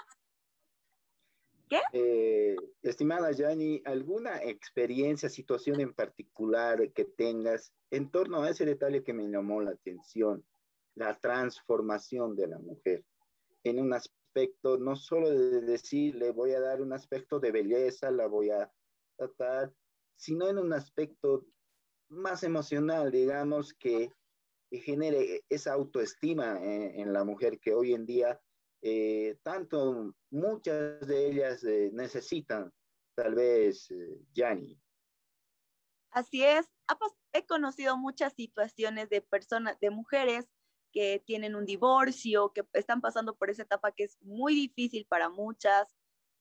¿Qué? Estimada Yani, ¿alguna experiencia, situación en particular que tengas en torno a ese detalle que me llamó la atención, la transformación de la mujer en un aspecto, no solo de decir, le voy a dar un aspecto de belleza, la voy a tratar, sino en un aspecto más emocional, digamos, que genere esa autoestima en la mujer que hoy en día tanto muchas de ellas necesitan, tal vez, Yani. Así es, he conocido muchas situaciones de personas, de mujeres que tienen un divorcio, que están pasando por esa etapa que es muy difícil para muchas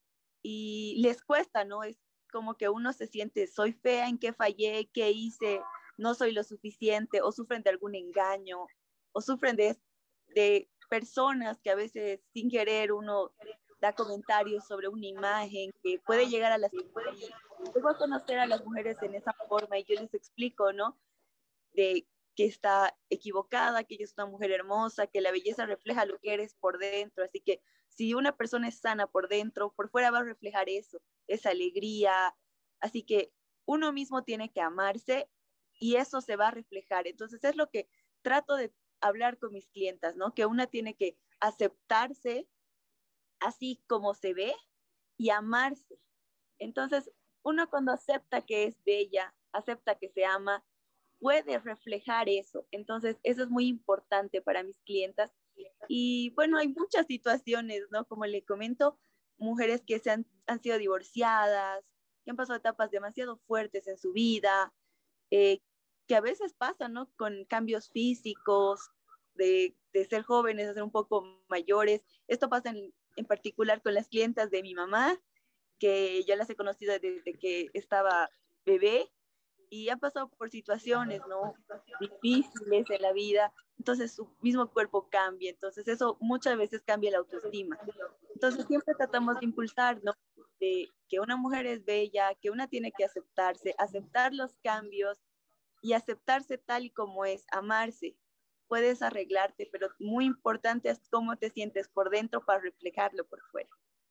y les cuesta, ¿no? Es como que uno se siente, soy fea, ¿en qué fallé? ¿Qué hice? No soy lo suficiente, o sufren de algún engaño, o sufren de personas que a veces sin querer uno da comentarios sobre una imagen que puede llegar a lastimar. Y luego a conocer a las mujeres en esa forma y yo les explico, ¿no? De que está equivocada, que ella es una mujer hermosa, que la belleza refleja lo que eres por dentro, así que si una persona es sana por dentro, por fuera va a reflejar eso, esa alegría, así que uno mismo tiene que amarse y eso se va a reflejar. Entonces es lo que trato de hablar con mis clientas, ¿no? Que una tiene que aceptarse así como se ve y amarse. Entonces, uno cuando acepta que es bella, acepta que se ama, puede reflejar eso. Entonces, eso es muy importante para mis clientas. Y bueno, hay muchas situaciones, ¿no? Como le comento, mujeres que han sido divorciadas, que han pasado etapas demasiado fuertes en su vida, que a veces pasan, ¿no? Con cambios físicos, de ser jóvenes a ser un poco mayores. Esto pasa en particular con las clientas de mi mamá, que yo las he conocido desde que estaba bebé y han pasado por situaciones, ¿no? Difíciles en la vida, entonces su mismo cuerpo cambia, entonces eso muchas veces cambia la autoestima. Entonces siempre tratamos de impulsar, ¿no? De que una mujer es bella, que una tiene que aceptarse, aceptar los cambios y aceptarse tal y como es, amarse. Puedes arreglarte, pero muy importante es cómo te sientes por dentro para reflejarlo por fuera.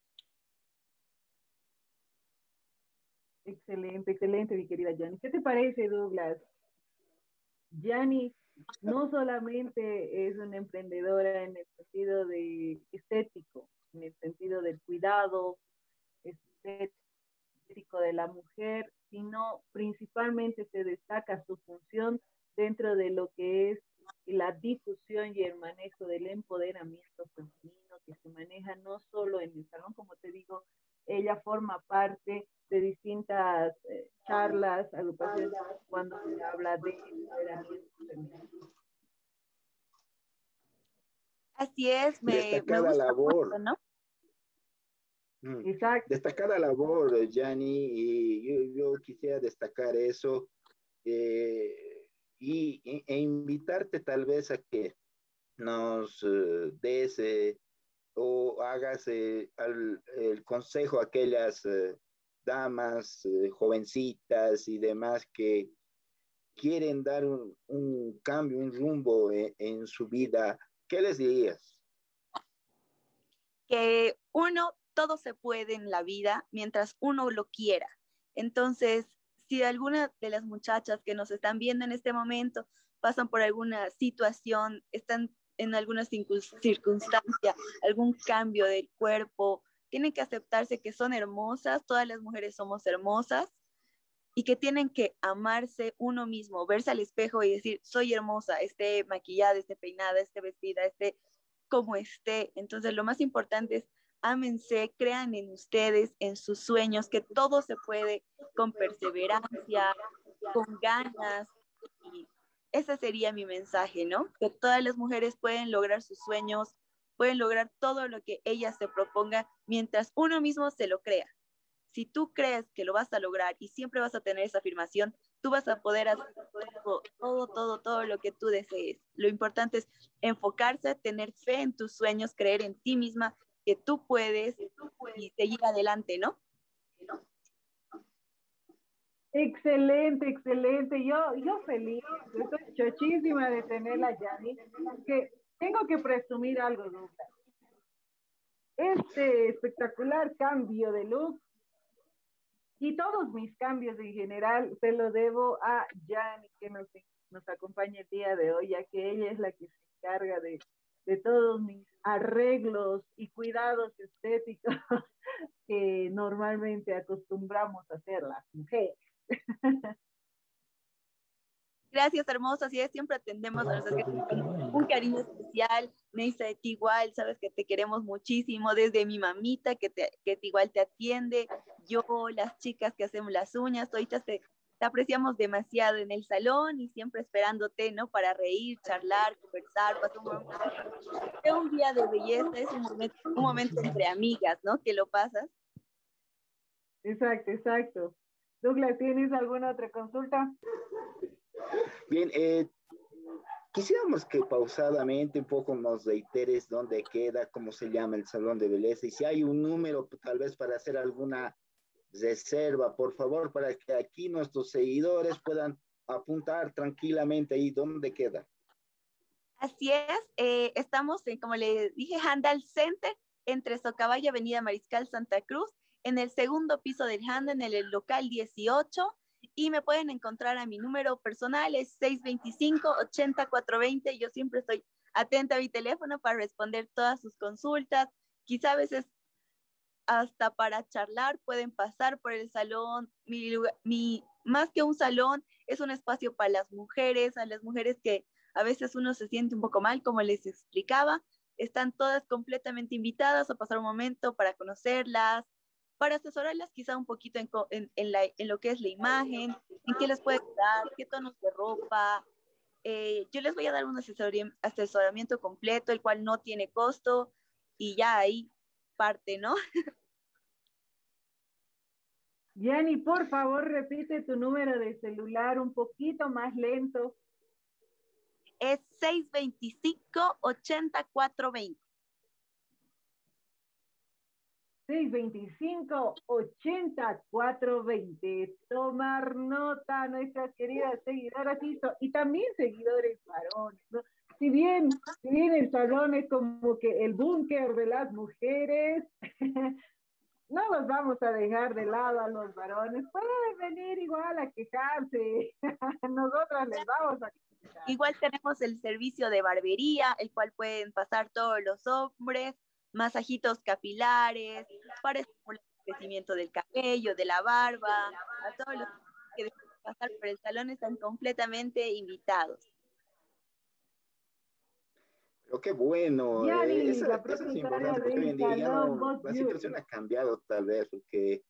Excelente, excelente, mi querida Yani. ¿Qué te parece, Douglas? Yani no solamente es una emprendedora en el sentido de estético, en el sentido del cuidado estético de la mujer, sino principalmente se destaca su función dentro de lo que es la difusión y el manejo del empoderamiento femenino que se maneja no solo en el salón, como te digo, ella forma parte de distintas charlas, agrupaciones, cuando se habla de empoderamiento femenino. Así es, me gusta labor. mucho, ¿no? Exacto. Destacada labor, Yani, y yo quisiera destacar eso e invitarte tal vez a que nos des o hagas el consejo a aquellas damas, jovencitas y demás que quieren dar un cambio, un rumbo en su vida, ¿qué les dirías? Que uno, todo se puede en la vida mientras uno lo quiera. Entonces, si alguna de las muchachas que nos están viendo en este momento pasan por alguna situación, están en alguna circunstancia, algún cambio del cuerpo, tienen que aceptarse que son hermosas, todas las mujeres somos hermosas, y que tienen que amarse uno mismo, verse al espejo y decir, soy hermosa, esté maquillada, esté peinada, esté vestida, esté como esté. Entonces, lo más importante es ámense, crean en ustedes, en sus sueños, que todo se puede con perseverancia, con ganas. Y ese sería mi mensaje, ¿no? Que todas las mujeres pueden lograr sus sueños, pueden lograr todo lo que ellas se propongan mientras uno mismo se lo crea. Si tú crees que lo vas a lograr y siempre vas a tener esa afirmación, tú vas a poder hacer todo lo que tú desees. Lo importante es enfocarse, tener fe en tus sueños, creer en ti misma, que tú puedes y seguir adelante, ¿no? Excelente, excelente. Yo feliz, estoy chochísima de tenerla, Yani, que tengo que presumir algo, Douglas. Este espectacular cambio de look y todos mis cambios en general se lo debo a Yani, que nos acompaña el día de hoy, ya que ella es la que se encarga de todos mis arreglos y cuidados estéticos que normalmente acostumbramos a hacer las mujeres. Gracias, hermosa. Así es, siempre atendemos a nuestras clientes con un cariño especial. Neisa, igual, sabes que te queremos muchísimo. Desde mi mamita, que igual te atiende. Yo, las chicas que hacemos las uñas, ahorita te apreciamos demasiado en el salón y siempre esperándote, ¿no? Para reír, charlar, conversar, pasar un día de belleza, es un momento entre amigas, ¿no? Que lo pasas. Exacto, exacto. Douglas, ¿tienes alguna otra consulta? Bien, quisiéramos que pausadamente un poco nos reiteres dónde queda, cómo se llama el salón de belleza y si hay un número tal vez para hacer alguna reserva, por favor, para que aquí nuestros seguidores puedan apuntar tranquilamente ahí dónde queda. Así es, estamos en, como le dije, Handal Center, entre Socabaya, Avenida Mariscal Santa Cruz, en el segundo piso del Handal, en el local 18, y me pueden encontrar a mi número personal, es 625-80-420. Yo siempre estoy atenta a mi teléfono para responder todas sus consultas. Quizá a veces hasta para charlar pueden pasar por el salón. Más que un salón, es un espacio para las mujeres, a las mujeres que a veces uno se siente un poco mal, como les explicaba. Están todas completamente invitadas a pasar un momento para conocerlas, para asesorarlas quizá un poquito en lo que es la imagen, en qué les puede dar, qué tonos de ropa. Yo les voy a dar un asesoramiento completo, el cual no tiene costo, y ya ahí parte, ¿no? Yani, por favor, repite tu número de celular un poquito más lento. Es 625-80-420. 625-80-420. Tomar nota, nuestras queridas seguidoras y también seguidores varones, ¿no? Si bien el salón es como que el búnker de las mujeres, no los vamos a dejar de lado a los varones. Pueden venir igual a quejarse. Nosotras les vamos a quejar. Igual tenemos el servicio de barbería, el cual pueden pasar todos los hombres, masajitos capilares, para estimular el crecimiento del cabello, de la barba. A todos los que dejan pasar por el salón están completamente invitados. Pero qué bueno, eso es importante porque hoy en día ya no, la situación ha cambiado tal vez, porque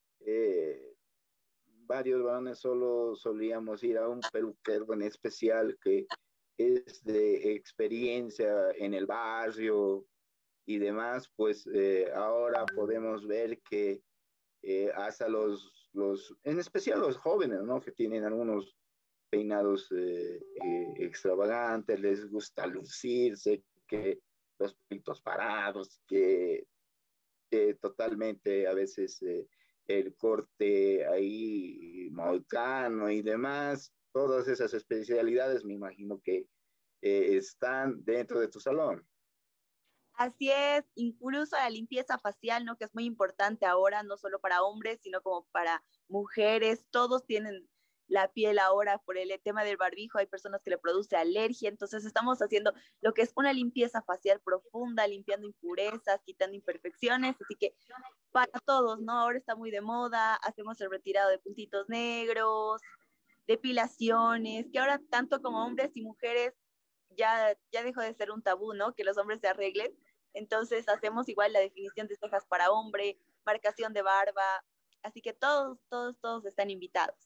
varios varones solo solíamos ir a un peluquero en especial que es de experiencia en el barrio y demás, pues ahora podemos ver que hasta en especial los jóvenes, ¿no? Que tienen algunos peinados extravagantes, les gusta lucirse, que los pelitos parados, que totalmente a veces el corte ahí mohicano y demás, todas esas especialidades me imagino que están dentro de tu salón. Así es, incluso la limpieza facial, ¿no? Que es muy importante ahora, no solo para hombres, sino como para mujeres. Todos tienen la piel ahora por el tema del barbijo, hay personas que le produce alergia, entonces estamos haciendo lo que es una limpieza facial profunda, limpiando impurezas, quitando imperfecciones, así que para todos, ¿no? Ahora está muy de moda, hacemos el retirado de puntitos negros, depilaciones, que ahora tanto como hombres y mujeres ya dejó de ser un tabú, ¿no? Que los hombres se arreglen. Entonces hacemos igual la definición de cejas para hombre, marcación de barba, así que todos están invitados.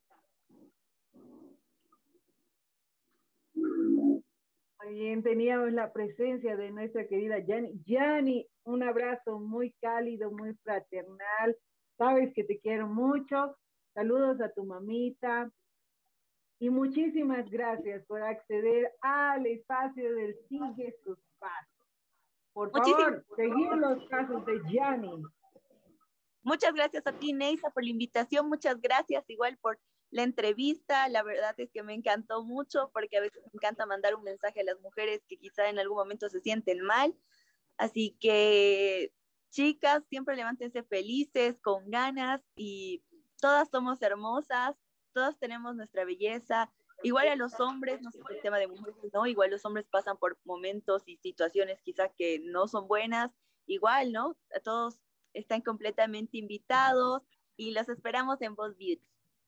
Muy bien, teníamos la presencia de nuestra querida Yani. Yani, un abrazo muy cálido, muy fraternal. Sabes que te quiero mucho. Saludos a tu mamita. Y muchísimas gracias por acceder al espacio del Sigue sus Pasos. Por favor, seguir los pasos de Yani. Muchas gracias a ti, Neisa, por la invitación. Muchas gracias igual por la entrevista. La verdad es que me encantó mucho porque a veces me encanta mandar un mensaje a las mujeres que quizá en algún momento se sienten mal. Así que, chicas, siempre levántense felices, con ganas, y todas somos hermosas, todas tenemos nuestra belleza. Igual a los hombres, no sé si el tema de mujeres, ¿no? Igual los hombres pasan por momentos y situaciones quizá que no son buenas. Igual, ¿no? A todos están completamente invitados y los esperamos en Boss Beauty.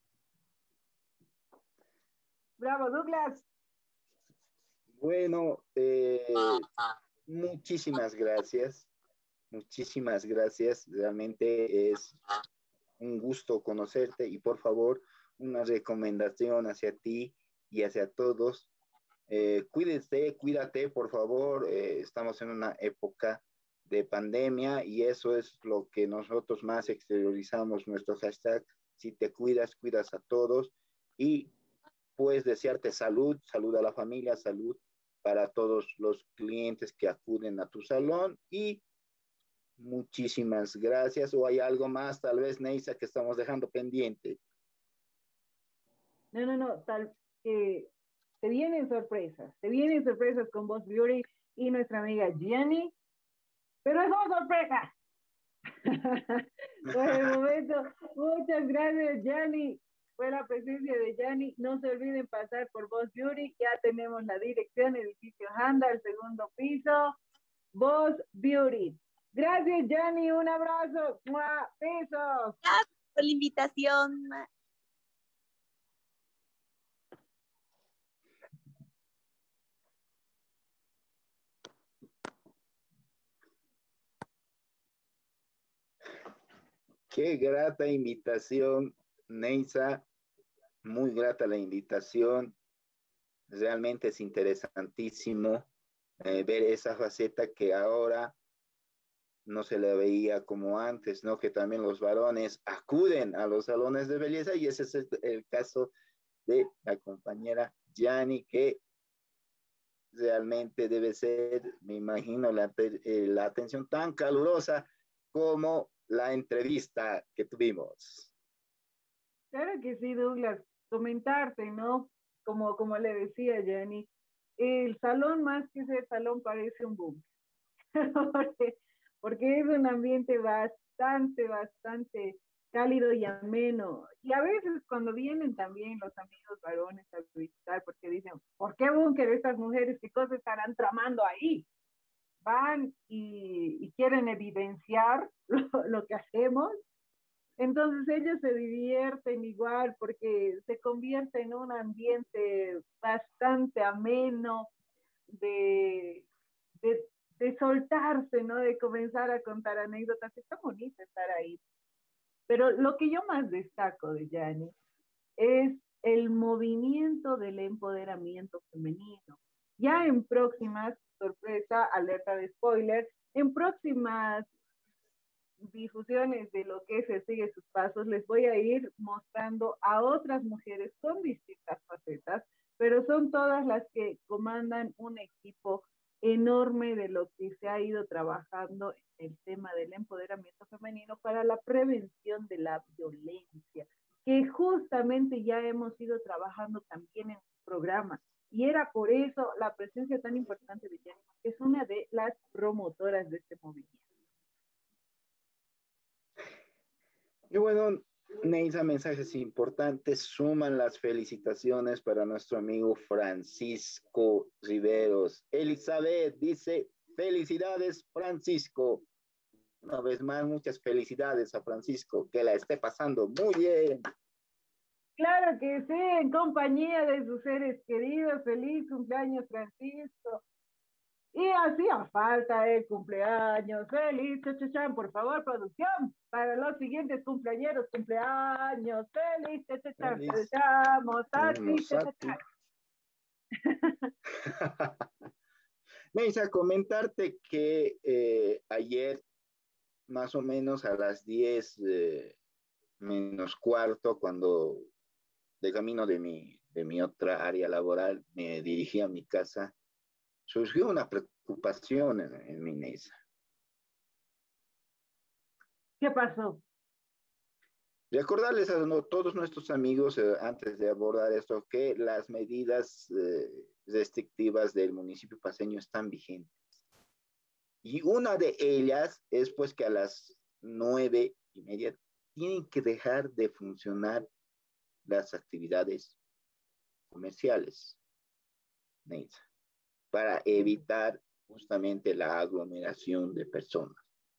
Bravo, Douglas. Bueno, muchísimas gracias. Muchísimas gracias. Realmente es un gusto conocerte y por favor, una recomendación hacia ti y hacia todos. Cuídate, por favor. Estamos en una época de pandemia y eso es lo que nosotros más exteriorizamos, nuestro hashtag. Si te cuidas, cuidas a todos y pues desearte salud a la familia, salud para todos los clientes que acuden a tu salón y muchísimas gracias. ¿O hay algo más, tal vez, Neisa, que estamos dejando pendiente? No, te vienen sorpresas con Boss Beauty y nuestra amiga Jenny, pero es una sorpresa. Por el momento, muchas gracias, Jenny. Fue la presencia de Yani. No se olviden pasar por Boss Beauty. Ya tenemos la dirección, edificio Handa, el segundo piso. Boss Beauty. Gracias, Yani. Un abrazo. Besos. Gracias por la invitación. Qué grata invitación, Neisa. Muy grata la invitación. Realmente es interesantísimo ver esa faceta que ahora no se la veía como antes, ¿no? Que también los varones acuden a los salones de belleza y ese es el caso de la compañera Yani, que realmente debe ser, me imagino, la atención tan calurosa como la entrevista que tuvimos. Claro que sí, Douglas. Comentarte, ¿no? Como le decía Yani, el salón, más que ser salón, parece un boom. porque es un ambiente bastante cálido y ameno. Y a veces cuando vienen también los amigos varones a visitar, porque dicen, ¿por qué búnker estas mujeres? ¿Qué cosas estarán tramando ahí? Van y quieren evidenciar lo que hacemos. Entonces ellos se divierten igual porque se convierte en un ambiente bastante ameno de soltarse, ¿no? De comenzar a contar anécdotas. Está bonito estar ahí. Pero lo que yo más destaco de Yani es el movimiento del empoderamiento femenino. Ya en próximas, sorpresa, alerta de spoiler, en próximas difusiones de lo que se sigue sus pasos, les voy a ir mostrando a otras mujeres con distintas facetas, pero son todas las que comandan un equipo enorme de lo que se ha ido trabajando en el tema del empoderamiento femenino para la prevención de la violencia. que justamente ya hemos ido trabajando también en el programa. Y era por eso la presencia tan importante de Jenny, que es una de las promotoras de este movimiento. Y bueno, Neisa, mensajes importantes. Suman las felicitaciones para nuestro amigo Francisco Riveros. Elizabeth dice, felicidades, Francisco. Una vez más, muchas felicidades a Francisco, que la esté pasando muy bien. Claro que sí, en compañía de sus seres queridos. Feliz cumpleaños, Francisco. Y hacía falta el cumpleaños. Feliz, chachachán, por favor, producción, para los siguientes cumpleaños. Cumpleaños, feliz, chachachán. Deseamos a ti, chachachán. Neisa, comentarte que ayer, más o menos a las 10 menos cuarto, cuando de camino de mi otra área laboral me dirigí a mi casa, surgió una preocupación en mi Neisa. ¿Qué pasó? Recordarles a todos nuestros amigos, antes de abordar esto, que las medidas restrictivas del municipio paceño están vigentes. Y una de ellas es pues que a las 9:30 tienen que dejar de funcionar las actividades comerciales, Neisa, para evitar justamente la aglomeración de personas.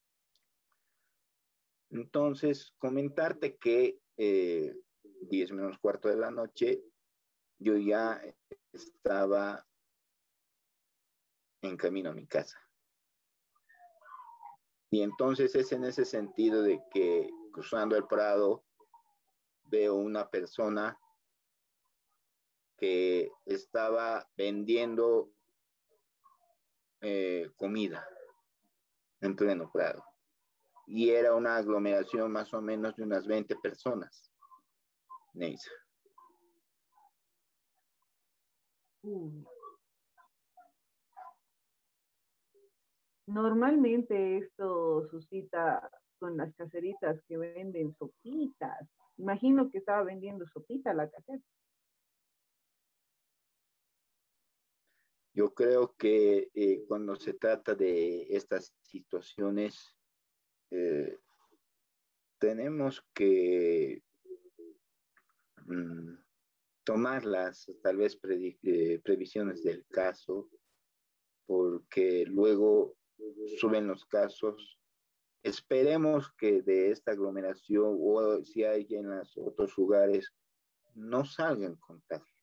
Entonces, comentarte que 10 menos cuarto de la noche, yo ya estaba en camino a mi casa. Y entonces es en ese sentido de que cruzando el Prado veo una persona que estaba vendiendo comida en pleno Prado. Y era una aglomeración más o menos de unas 20 personas, Neisa. Normalmente esto suscita con las caseritas que venden sopitas. Imagino que estaba vendiendo sopita la caseta. Yo creo que cuando se trata de estas situaciones, tenemos que tomar las tal vez previsiones del caso, porque luego suben los casos. Esperemos que de esta aglomeración o si hay en los otros lugares no salgan contagios,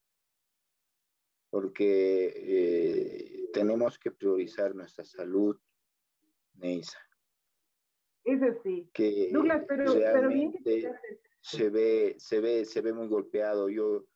porque tenemos que priorizar nuestra salud, Neisa. Eso sí. Que Douglas, pero bien que se ve muy golpeado. Yo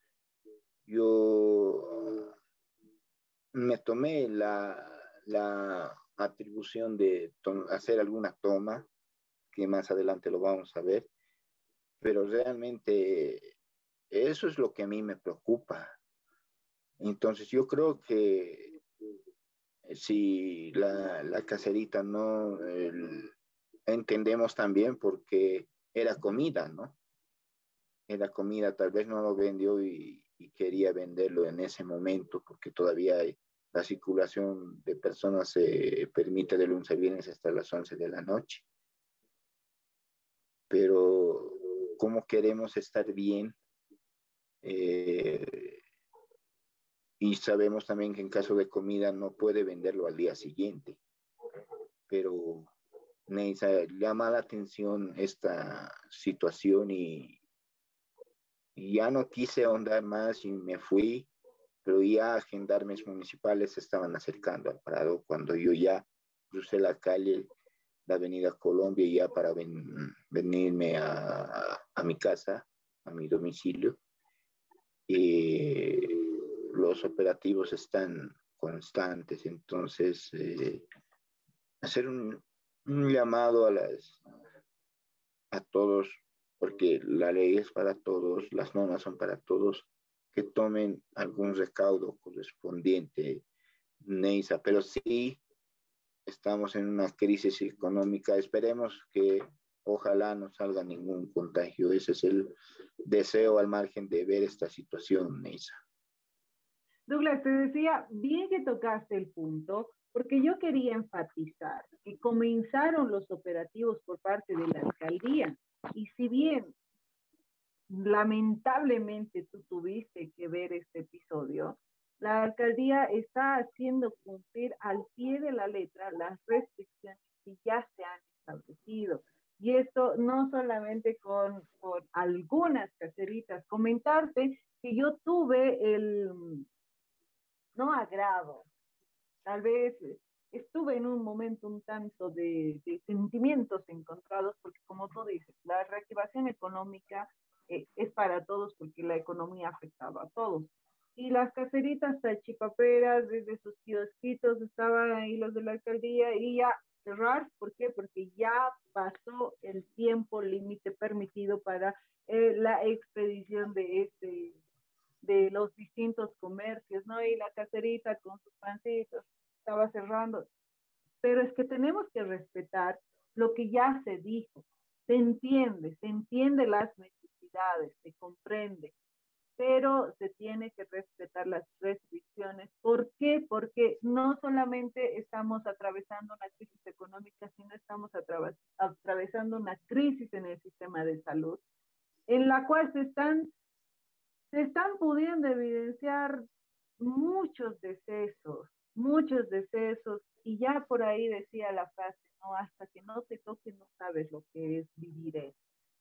me tomé la atribución de hacer alguna toma, que más adelante lo vamos a ver, pero realmente eso es lo que a mí me preocupa. Entonces yo creo que si la caserita no entendemos también porque era comida, ¿no? Era comida, tal vez no lo vendió y quería venderlo en ese momento porque todavía la circulación de personas se permite de lunes a viernes hasta las 11 de la noche. Pero ¿cómo queremos estar bien? Y sabemos también que en caso de comida no puede venderlo al día siguiente. Pero Neisa, llama la atención esta situación y ya no quise ahondar más y me fui, pero ya gendarmes municipales se estaban acercando al Prado cuando yo ya crucé la calle, la avenida Colombia, ya para venirme a mi casa, a mi domicilio. Los operativos están constantes, entonces hacer un llamado a todos, porque la ley es para todos, las normas son para todos, que tomen algún recaudo correspondiente, Neisa, pero sí estamos en una crisis económica, esperemos que ojalá no salga ningún contagio. Ese es el deseo al margen de ver esta situación, Neisa. Douglas, te decía, bien que tocaste el punto, porque yo quería enfatizar que comenzaron los operativos por parte de la alcaldía, y si bien lamentablemente tú tuviste que ver este episodio, la alcaldía está haciendo cumplir al pie de la letra las restricciones que ya se han establecido. Y esto no solamente con algunas caseritas. Comentarte que yo tuve no agrado, tal vez estuve en un momento un tanto de sentimientos encontrados, porque como tú dices, la reactivación económica es para todos, porque la economía afectaba a todos. Y las caseritas salchipaperas, desde sus kiosquitos, estaban ahí los de la alcaldía y ya cerrar. ¿Por qué? Porque ya pasó el tiempo límite permitido para la expedición de los distintos comercios, ¿no? Y la caserita con sus pancitos estaba cerrando. Pero es que tenemos que respetar lo que ya se dijo. Se entiende las necesidades, se comprende, pero se tiene que respetar las restricciones. ¿Por qué? Porque no solamente estamos atravesando una crisis económica, sino estamos atravesando una crisis en el sistema de salud, en la cual se están pudiendo evidenciar muchos decesos, y ya por ahí decía la frase, no, hasta que no te toque no sabes lo que es vivir eso.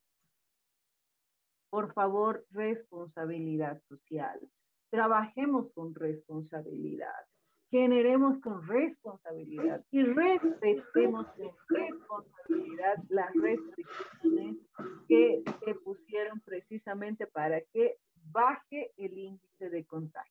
Por favor, responsabilidad social. Trabajemos con responsabilidad, generemos con responsabilidad y respetemos con responsabilidad las restricciones que se pusieron precisamente para que baje el índice de contagio.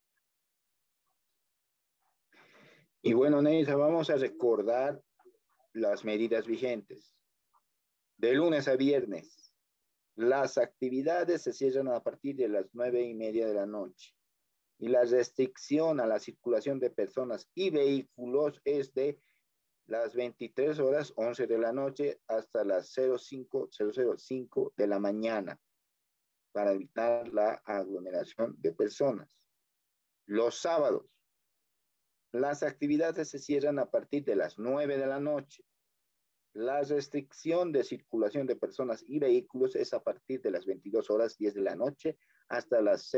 Y bueno, Neisa, vamos a recordar las medidas vigentes. De lunes a viernes, las actividades se cierran a partir de las 9:30 de la noche. Y la restricción a la circulación de personas y vehículos es de las 23 horas 11 de la noche hasta las 05:05 de la mañana, para evitar la aglomeración de personas. Los sábados, las actividades se cierran a partir de las 9 de la noche. La restricción de circulación de personas y vehículos es a partir de las 22 horas 10 de la noche hasta las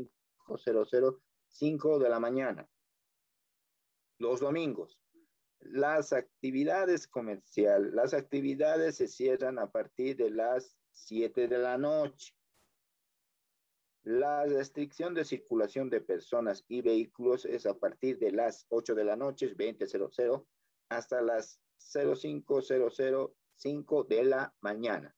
05:05 de la mañana. Los domingos, las actividades comerciales, las actividades se cierran a partir de las 7 de la noche. La restricción de circulación de personas y vehículos es a partir de las 8 de la noche, 20:00, hasta las 05:05 de la mañana.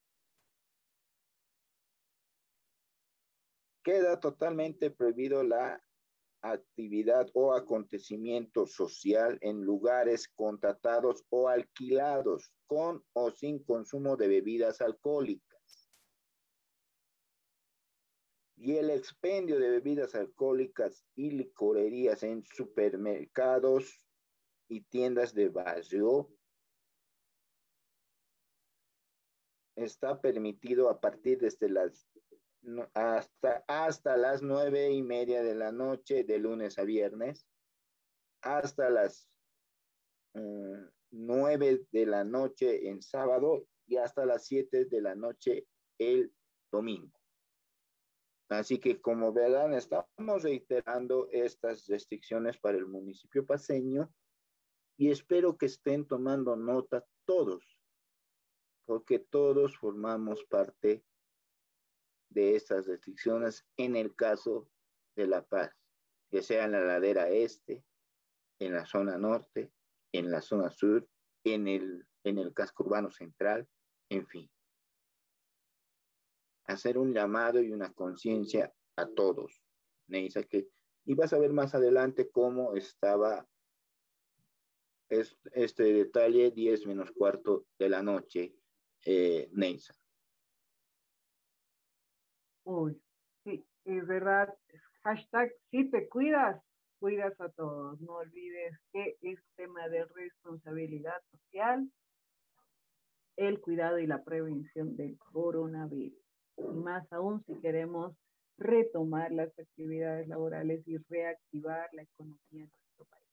Queda totalmente prohibido la actividad o acontecimiento social en lugares contratados o alquilados con o sin consumo de bebidas alcohólicas. Y el expendio de bebidas alcohólicas y licorerías en supermercados y tiendas de barrio está permitido a partir desde hasta las 9:30 de la noche de lunes a viernes, hasta las 9 de la noche en sábado y hasta las 7 de la noche el domingo. Así que, como verán, estamos reiterando estas restricciones para el municipio paceño y espero que estén tomando nota todos, porque todos formamos parte de estas restricciones en el caso de La Paz, que sea en la ladera este, en la zona norte, en la zona sur, en el casco urbano central, en fin. Hacer un llamado y una conciencia a todos, Neisa, y vas a ver más adelante cómo estaba este detalle 10:15 de la noche, Neisa. Uy, sí, es verdad. Hashtag si te cuidas, cuidas a todos. No olvides que es tema de responsabilidad social. el cuidado y la prevención del coronavirus. Y más aún si queremos retomar las actividades laborales y reactivar la economía en nuestro país.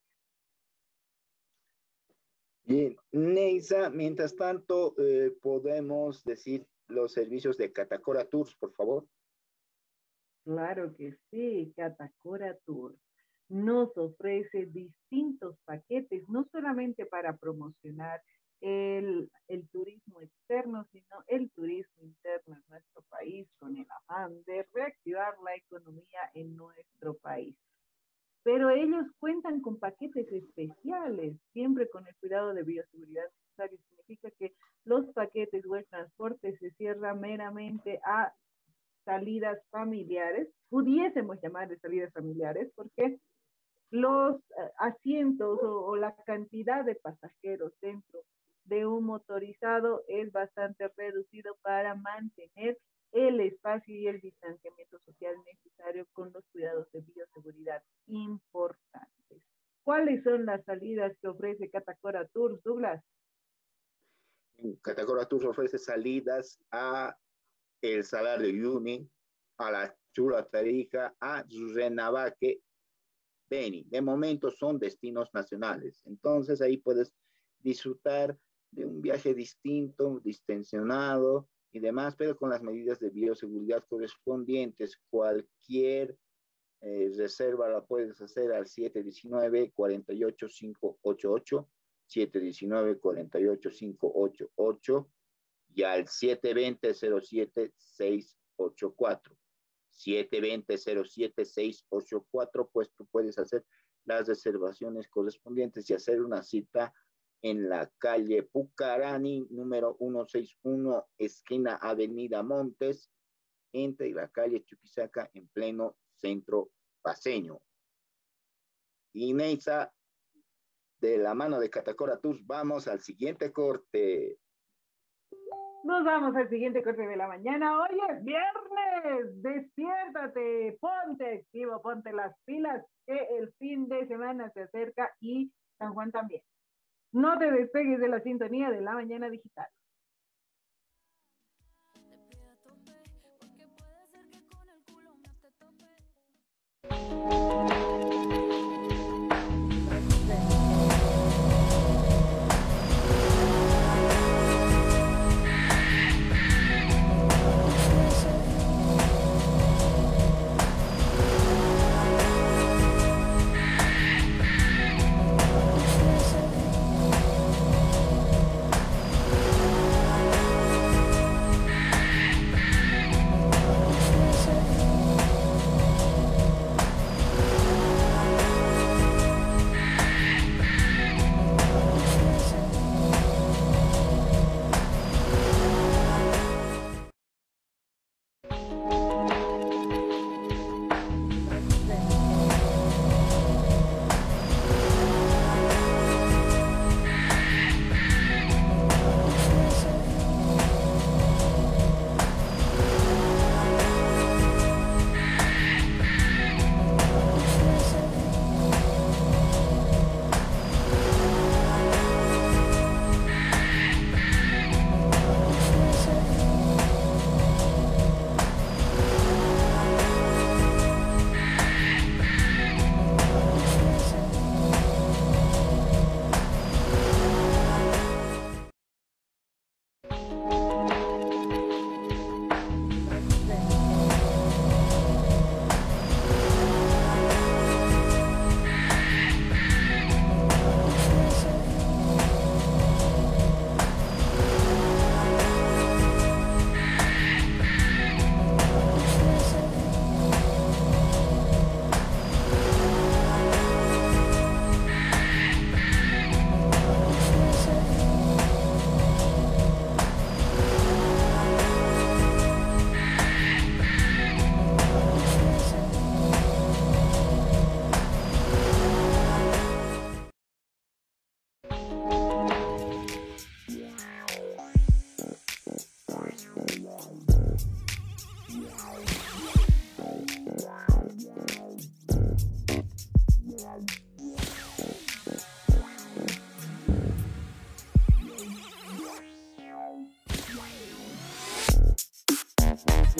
Bien, Neisa, mientras tanto, podemos decir los servicios de Catacora Tours, por favor. Claro que sí, Catacora Tours nos ofrece distintos paquetes, no solamente para promocionar el turismo externo, sino el turismo interno en nuestro país, con el afán de reactivar la economía en nuestro país. Pero ellos cuentan con paquetes especiales, siempre con el cuidado de bioseguridad necesario. Significa que los paquetes o el transporte se cierra meramente a salidas familiares, pudiésemos llamar de salidas familiares, porque los asientos o la cantidad de pasajeros dentro de un motorizado es bastante reducido para mantener el espacio y el distanciamiento social necesario con los cuidados de bioseguridad importantes. ¿Cuáles son las salidas que ofrece Catacora Tours, Douglas? Catacora Tours ofrece salidas a El Salar de Uyuni, a la Chula Tarija, a Renabaque, Beni. De momento son destinos nacionales. Entonces ahí puedes disfrutar de un viaje distinto, distensionado y demás, pero con las medidas de bioseguridad correspondientes. Cualquier reserva la puedes hacer al 719-48588, 719-48588 y al 720-07-684. 720-07-684, pues tú puedes hacer las reservaciones correspondientes y hacer una cita en la calle Pucarani, número 161, esquina Avenida Montes, entre la calle Chuquisaca, en pleno centro paseño. Y Neisa, de la mano de Catacora Tours, vamos al siguiente corte. Nos vamos al siguiente corte de la mañana. Hoy es viernes, despiértate, ponte activo, ponte las pilas, que el fin de semana se acerca y San Juan también. No te despegues de la sintonía de La Mañana Digital.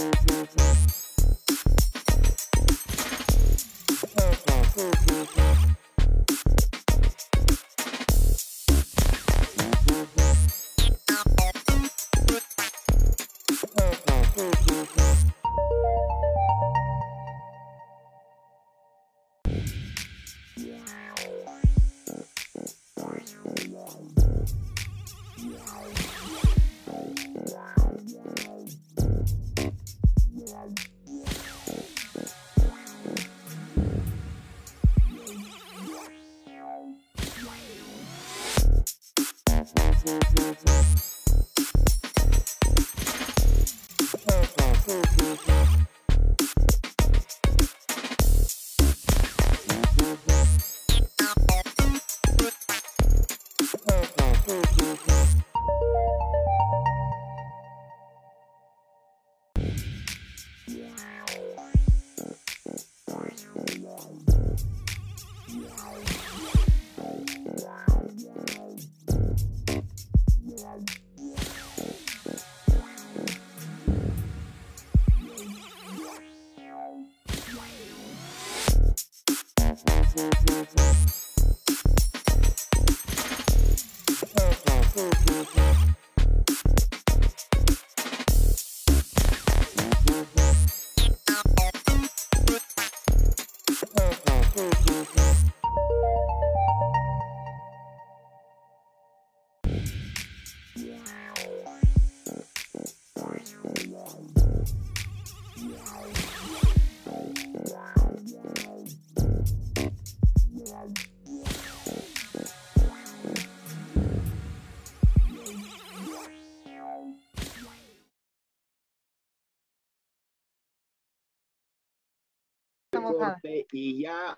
Corte y ya,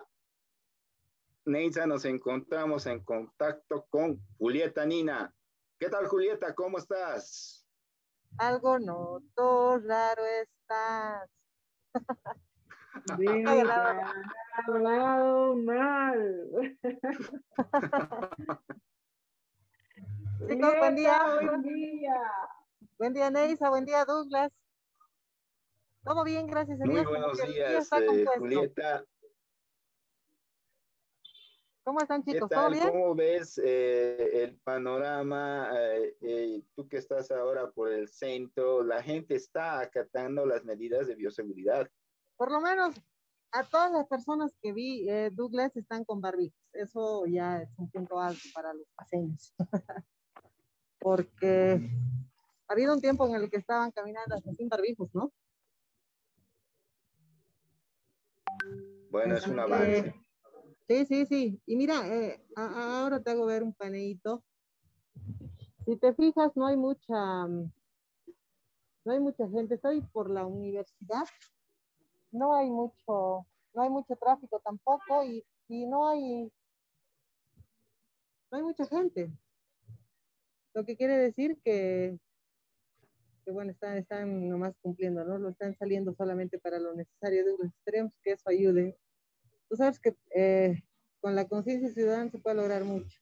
Neisa, nos encontramos en contacto con Julieta Nina. ¿Qué tal, Julieta? ¿Cómo estás? Algo noto, raro estás. Hablado mal. Chicos, buen día. Buen día. Buen día, Neisa. Buen día, Douglas. Todo bien, gracias a Dios. Muy buenos días, Julieta. ¿Cómo están, chicos? ¿Qué tal? ¿Todo bien? ¿Cómo ves el panorama? Tú que estás ahora por el centro, la gente está acatando las medidas de bioseguridad. Por lo menos a todas las personas que vi, Douglas, están con barbijos. Eso ya es un punto alto para los paseños. Porque ha habido un tiempo en el que estaban caminando hasta sin barbijos, ¿no? Bueno, es un avance. Sí. Y mira, ahora te hago ver un paneíto. Si te fijas, no hay mucha gente. Estoy por la universidad. No hay mucho tráfico tampoco y no hay mucha gente. Lo que quiere decir que bueno, están nomás cumpliendo, ¿no? Lo están saliendo solamente para lo necesario. Esperemos que eso ayude. Tú sabes que con la conciencia ciudadana se puede lograr mucho.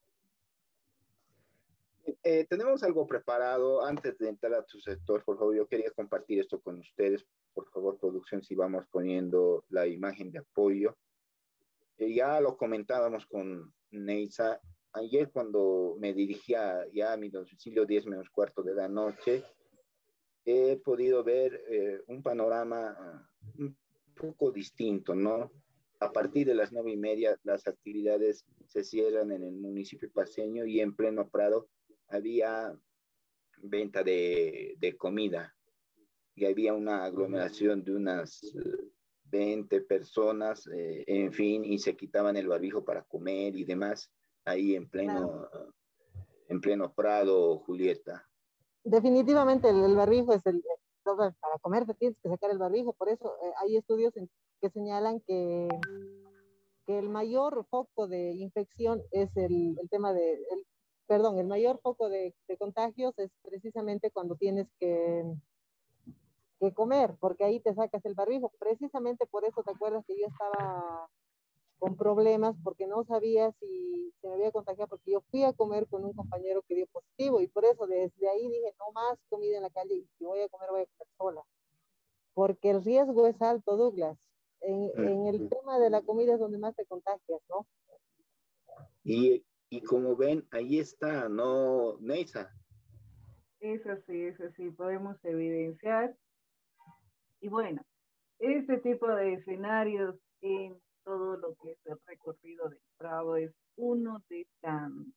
Tenemos algo preparado antes de entrar a tu sector, por favor. Yo quería compartir esto con ustedes. Por favor, producción, si vamos poniendo la imagen de apoyo. Ya lo comentábamos con Neisa. Ayer cuando me dirigía ya a mi domicilio 10 menos cuarto de la noche, he podido ver un panorama un poco distinto, ¿no? A partir de las 9:30 las actividades se cierran en el municipio paceño y en pleno Prado había venta de comida y había una aglomeración de unas 20 personas, en fin, y se quitaban el barbijo para comer y demás, ahí en pleno Prado, Julieta. Definitivamente el barbijo es para comer te tienes que sacar el barbijo, por eso hay estudios que señalan que el mayor foco de infección es el tema el mayor foco de contagios es precisamente cuando tienes que comer, porque ahí te sacas el barbijo. Precisamente por eso te acuerdas que yo estaba con problemas porque no sabía si se me había contagiado, porque yo fui a comer con un compañero que dio positivo y por eso desde ahí dije, no más comida en la calle y si voy a comer sola. porque el riesgo es alto, Douglas. En el tema de la comida es donde más te contagias, ¿no? Y como ven, ahí está, ¿no, Neisa? Eso sí, podemos evidenciar. Y bueno, este tipo de escenarios en todo lo que es el recorrido del Bravo es uno de tantos.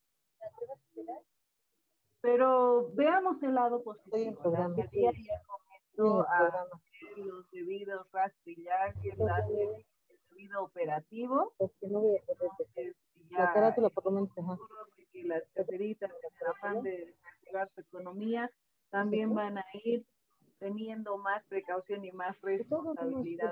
Pero veamos el lado positivo. La alcaldía ya comenzó a hacer los debidos rastrillajes, el debido operativo. Entonces, la carátula por lo menos, que las caseritas, en el afán de reactivar su economía, también van a ir teniendo más precaución y más responsabilidad.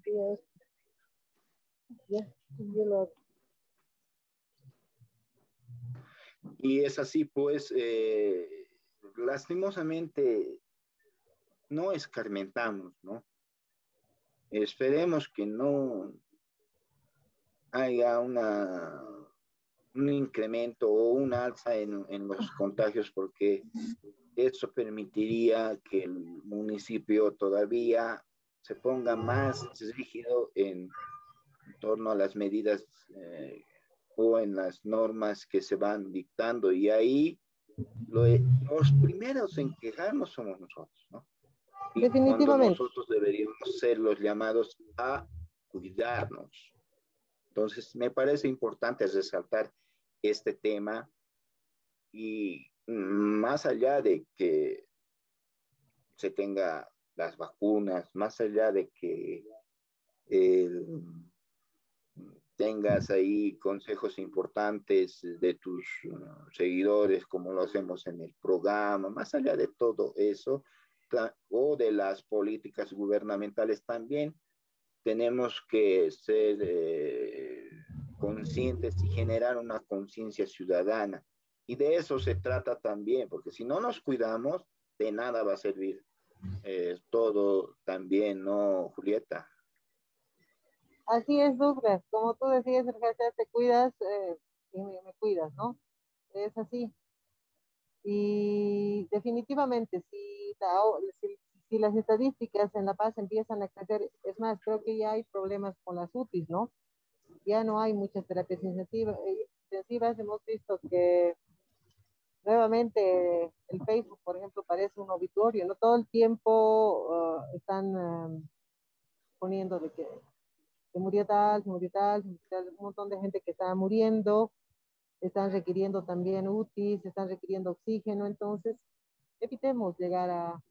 Y es así, pues, lastimosamente no escarmentamos, ¿no? Esperemos que no haya un incremento o un alza en los contagios, porque eso permitiría que el municipio todavía se ponga más rígido en torno a las medidas o en las normas que se van dictando, y ahí los primeros en quejarnos somos nosotros, ¿no? Y cuando nosotros deberíamos ser los llamados a cuidarnos. Entonces, me parece importante resaltar este tema, y más allá de que se tenga las vacunas, más allá de que tengas ahí consejos importantes de tus seguidores, como lo hacemos en el programa, más allá de todo eso, o de las políticas gubernamentales, también tenemos que ser conscientes y generar una conciencia ciudadana. Y de eso se trata también, porque si no nos cuidamos, de nada va a servir todo también, ¿no, Julieta? Así es, Douglas. Como tú decías, te cuidas y me cuidas, ¿no? Es así. Y definitivamente, si las estadísticas en La Paz empiezan a crecer, es más, creo que ya hay problemas con las UTIs, ¿no? Ya no hay muchas terapias intensivas. Hemos visto que nuevamente el Facebook, por ejemplo, parece un obituario, ¿no? Todo el tiempo están poniendo de que se murió tal, un montón de gente que está muriendo, están requiriendo también UTIs, están requiriendo oxígeno. Entonces evitemos llegar a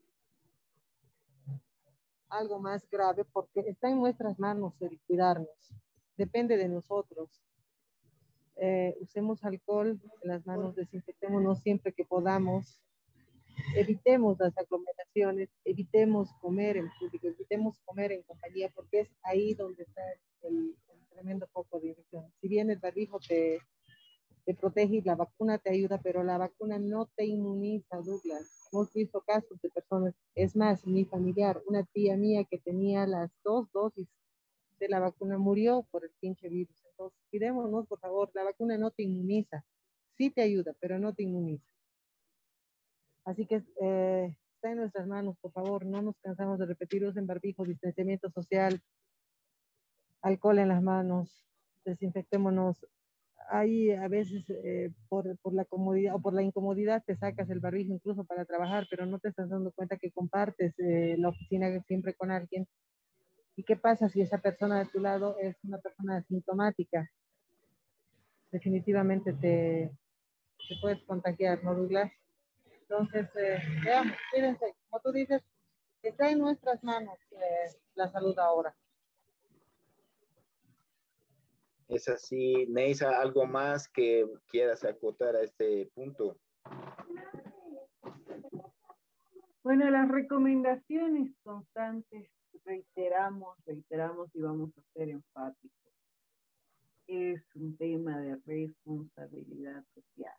algo más grave, porque está en nuestras manos el cuidarnos, depende de nosotros. Usemos alcohol en las manos, desinfectémonos siempre que podamos, evitemos las aglomeraciones, evitemos comer en público, evitemos comer en compañía, porque es ahí donde está el tremendo foco de infección. Si bien el barbijo te protege y la vacuna te ayuda, pero la vacuna no te inmuniza, Douglas. Hemos visto casos de personas, es más, mi familiar, una tía mía que tenía las 2 dosis de la vacuna murió por el pinche virus. Entonces, cuidémonos, por favor, la vacuna no te inmuniza, sí te ayuda, pero no te inmuniza. Así que está en nuestras manos, por favor, no nos cansamos de repetir: usen barbijo, distanciamiento social, alcohol en las manos, desinfectémonos. Ahí a veces por la comodidad o por la incomodidad te sacas el barbijo incluso para trabajar, pero no te estás dando cuenta que compartes la oficina siempre con alguien. ¿Y qué pasa si esa persona de tu lado es una persona asintomática? Definitivamente te puedes contagiar, ¿no, Douglas? Entonces, veamos, cuídense. Como tú dices, está en nuestras manos la salud ahora. Es así. Neisa, ¿algo más que quieras acotar a este punto? Bueno, las recomendaciones constantes, reiteramos y vamos a ser enfáticos. Es un tema de responsabilidad social.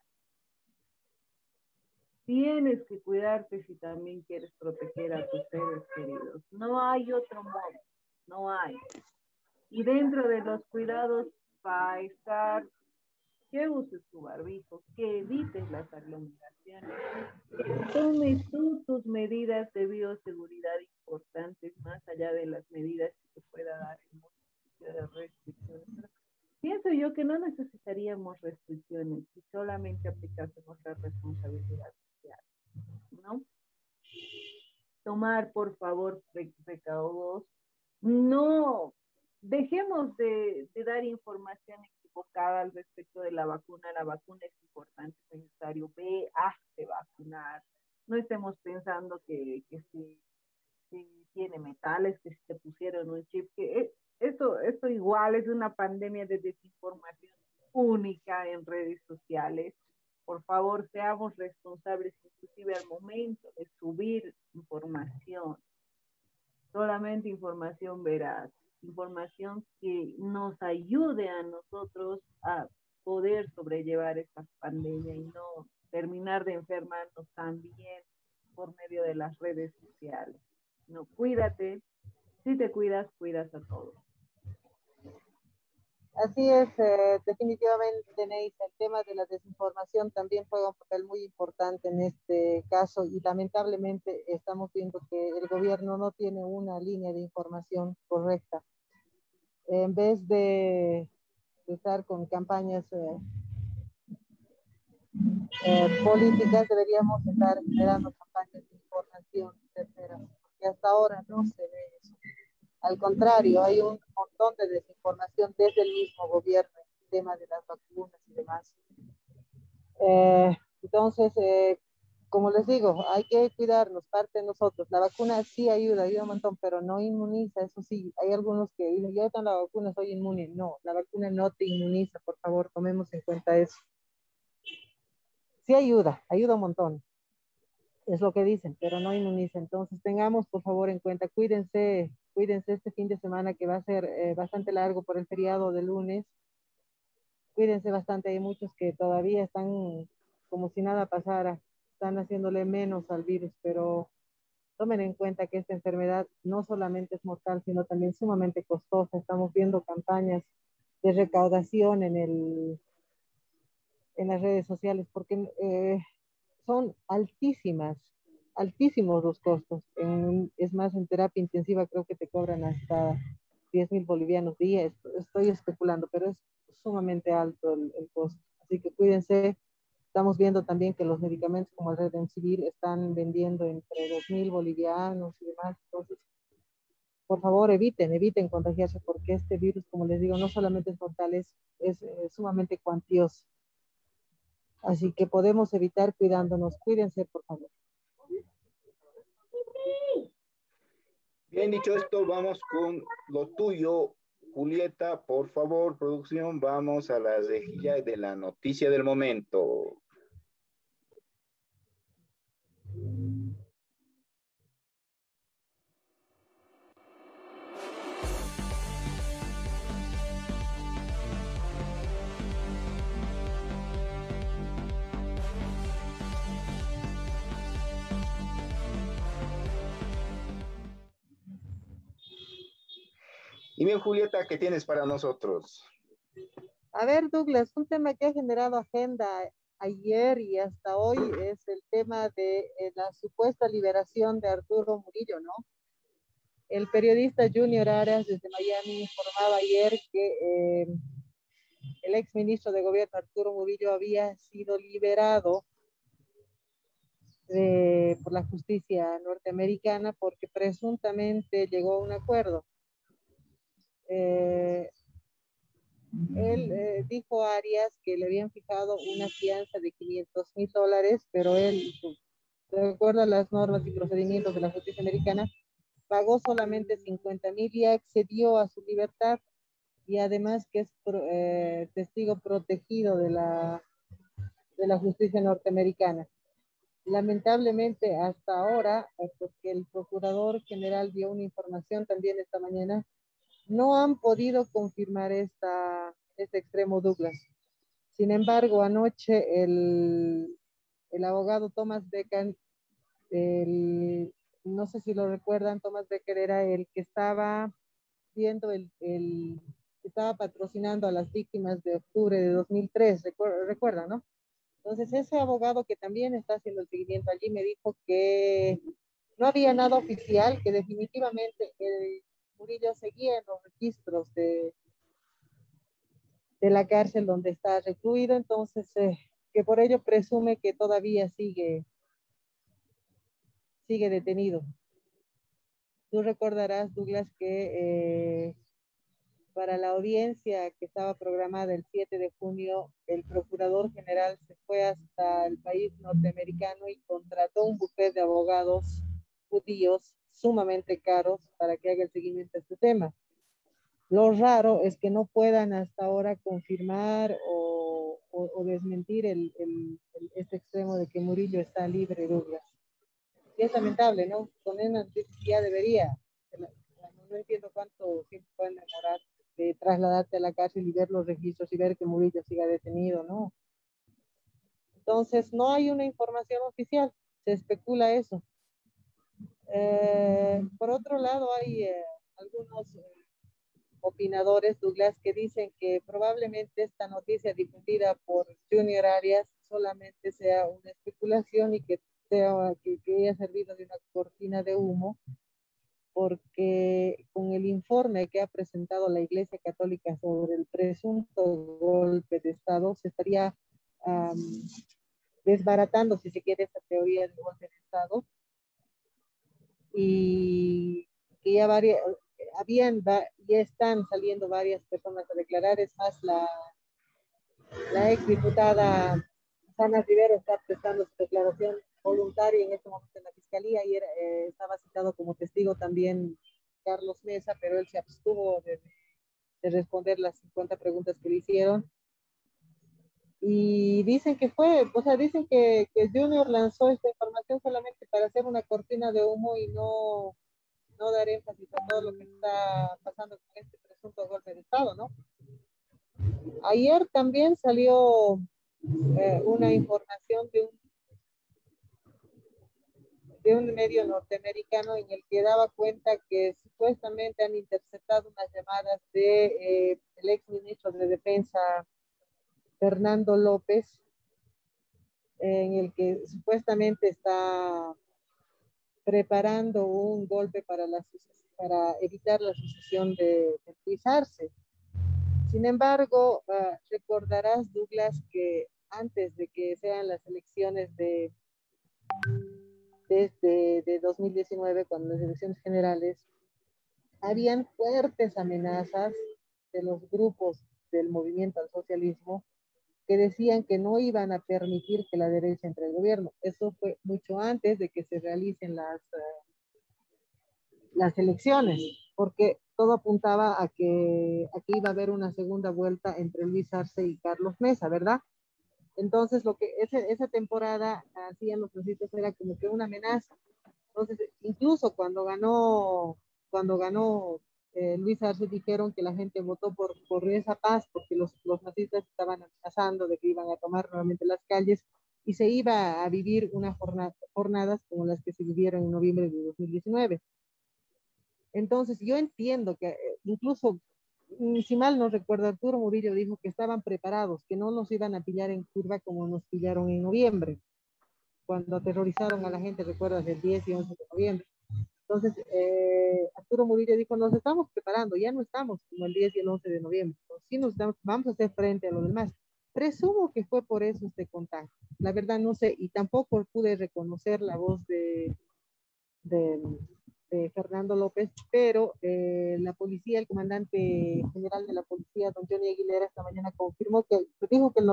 Tienes que cuidarte si también quieres proteger a tus seres queridos. No hay otro modo, no hay. Y dentro de los cuidados va a estar que uses tu barbijo, que evites las aglomeraciones, que tomes tú tus medidas de bioseguridad y importantes, más allá de las medidas que se pueda dar en de restricciones. Pienso yo que no necesitaríamos restricciones si solamente aplicásemos la responsabilidad social, ¿no? Tomar, por favor, recaudos. No dejemos de dar información equivocada al respecto de la vacuna. La vacuna es importante, es necesario. Ve, hazte vacunar. No estemos pensando que si tiene metales, que si te pusieron un chip, que esto igual es una pandemia de desinformación única en redes sociales. Por favor, seamos responsables, inclusive al momento de subir información. Solamente información veraz, información que nos ayude a nosotros a poder sobrellevar esta pandemia y no terminar de enfermarnos también por medio de las redes sociales. No, cuídate. Si te cuidas, cuidas a todos. Así es, definitivamente, Neis, el tema de la desinformación también juega un papel muy importante en este caso y lamentablemente estamos viendo que el gobierno no tiene una línea de información correcta. En vez de estar con campañas políticas, deberíamos estar generando campañas de información certera, porque hasta ahora no se ve eso. Al contrario, hay un montón de desinformación desde el mismo gobierno en el tema de las vacunas y demás. Entonces, como les digo, hay que cuidarnos, parte de nosotros. La vacuna sí ayuda un montón, pero no inmuniza, eso sí. Hay algunos que dicen, yo tengo la vacuna, soy inmune. No, la vacuna no te inmuniza, por favor, tomemos en cuenta eso. Sí ayuda un montón. Es lo que dicen, pero no inmuniza. Entonces, tengamos, por favor, en cuenta, cuídense este fin de semana que va a ser bastante largo por el feriado de lunes. Cuídense bastante, hay muchos que todavía están como si nada pasara, están haciéndole menos al virus, pero tomen en cuenta que esta enfermedad no solamente es mortal, sino también sumamente costosa. Estamos viendo campañas de recaudación en las redes sociales, porque son altísimos los costos. Es más, en terapia intensiva creo que te cobran hasta 10,000 bolivianos día. Estoy especulando, pero es sumamente alto el costo. Así que cuídense. Estamos viendo también que los medicamentos como el Redensivir están vendiendo entre 2,000 bolivianos y demás. Entonces, por favor, eviten contagiarse, porque este virus, como les digo, no solamente es mortal, es sumamente cuantioso. Así que podemos evitar cuidándonos. Cuídense, por favor. Bien, dicho esto, vamos con lo tuyo, Julieta. Por favor, producción, vamos a la rejilla de la noticia del momento. Y bien, Julieta, ¿qué tienes para nosotros? A ver, Douglas, un tema que ha generado agenda ayer y hasta hoy es el tema de la supuesta liberación de Arturo Murillo, ¿no? El periodista Junior Arias desde Miami informaba ayer que el ex ministro de gobierno Arturo Murillo había sido liberado por la justicia norteamericana porque presuntamente llegó a un acuerdo. Él dijo a Arias que le habían fijado una fianza de $500,000, pero él, de acuerdo a las normas y procedimientos de la justicia americana, pagó solamente 50,000 y accedió a su libertad, y además que es testigo protegido de la justicia norteamericana. Lamentablemente hasta ahora, porque el procurador general dio una información también esta mañana, no han podido confirmar este extremo, Douglas. Sin embargo, anoche el abogado Thomas Becker, no sé si lo recuerdan, Thomas Becker era el que estaba viendo estaba patrocinando a las víctimas de octubre de 2003, recuerdan, ¿no? Entonces ese abogado que también está haciendo el seguimiento allí me dijo que no había nada oficial, que definitivamente Murillo seguía en los registros de la cárcel donde está recluido, entonces que por ello presume que todavía sigue detenido. Tú recordarás, Douglas, que para la audiencia que estaba programada el 7 de junio, el procurador general se fue hasta el país norteamericano y contrató un bufete de abogados judíos sumamente caros para que haga el seguimiento de este tema. Lo raro es que no puedan hasta ahora confirmar o desmentir este extremo de que Murillo está libre, Douglas. Y es lamentable, ¿no? Con una ya debería. No entiendo cuánto tiempo pueden demorar de trasladarte a la cárcel y ver los registros y ver que Murillo siga detenido, ¿no? Entonces, no hay una información oficial, se especula eso. Por otro lado, hay algunos opinadores, Douglas, que dicen que probablemente esta noticia difundida por Junior Arias solamente sea una especulación y que haya servido de una cortina de humo, porque con el informe que ha presentado la Iglesia Católica sobre el presunto golpe de Estado se estaría desbaratando, si se quiere, esta teoría del golpe de Estado, y que ya ya están saliendo varias personas a declarar. Es más, la exdiputada Sana Rivera está prestando su declaración voluntaria en este momento en la Fiscalía. Ayer estaba citado como testigo también Carlos Mesa, pero él se abstuvo de responder las 50 preguntas que le hicieron. Y dicen que dicen que Junior lanzó esta información solamente para hacer una cortina de humo y no dar énfasis a todo lo que está pasando con este presunto golpe de Estado, ¿no? Ayer también salió una información de un medio norteamericano en el que daba cuenta que supuestamente han interceptado unas llamadas de el ex ministro de Defensa Fernando López, en el que supuestamente está preparando un golpe para evitar la sucesión de Luis Arce. Sin embargo, recordarás, Douglas, que antes de que sean las elecciones de 2019, cuando las elecciones generales, habían fuertes amenazas de los grupos del movimiento al socialismo que decían que no iban a permitir que la derecha entre al gobierno. Eso fue mucho antes de que se realicen las elecciones, porque todo apuntaba a que iba a haber una segunda vuelta entre Luis Arce y Carlos Mesa, ¿verdad? Entonces, lo que esa temporada hacían los socialistas era como que una amenaza. Entonces, incluso cuando ganó Luis Arce, dijeron que la gente votó por esa paz, porque los nazistas estaban amenazando de que iban a tomar nuevamente las calles y se iba a vivir unas jornadas como las que se vivieron en noviembre de 2019. Entonces, yo entiendo que incluso, si mal no recuerdo, Arturo Murillo dijo que estaban preparados, que no nos iban a pillar en curva como nos pillaron en noviembre, cuando aterrorizaron a la gente, recuerdas, el 10 y 11 de noviembre. Entonces, Arturo Murillo dijo, nos estamos preparando, ya no estamos como el 10 y el 11 de noviembre, sí vamos a hacer frente a lo demás. Presumo que fue por eso este contacto. La verdad no sé, y tampoco pude reconocer la voz de Fernando López, pero la policía, el comandante general de la policía, don Johnny Aguilera, esta mañana confirmó dijo que el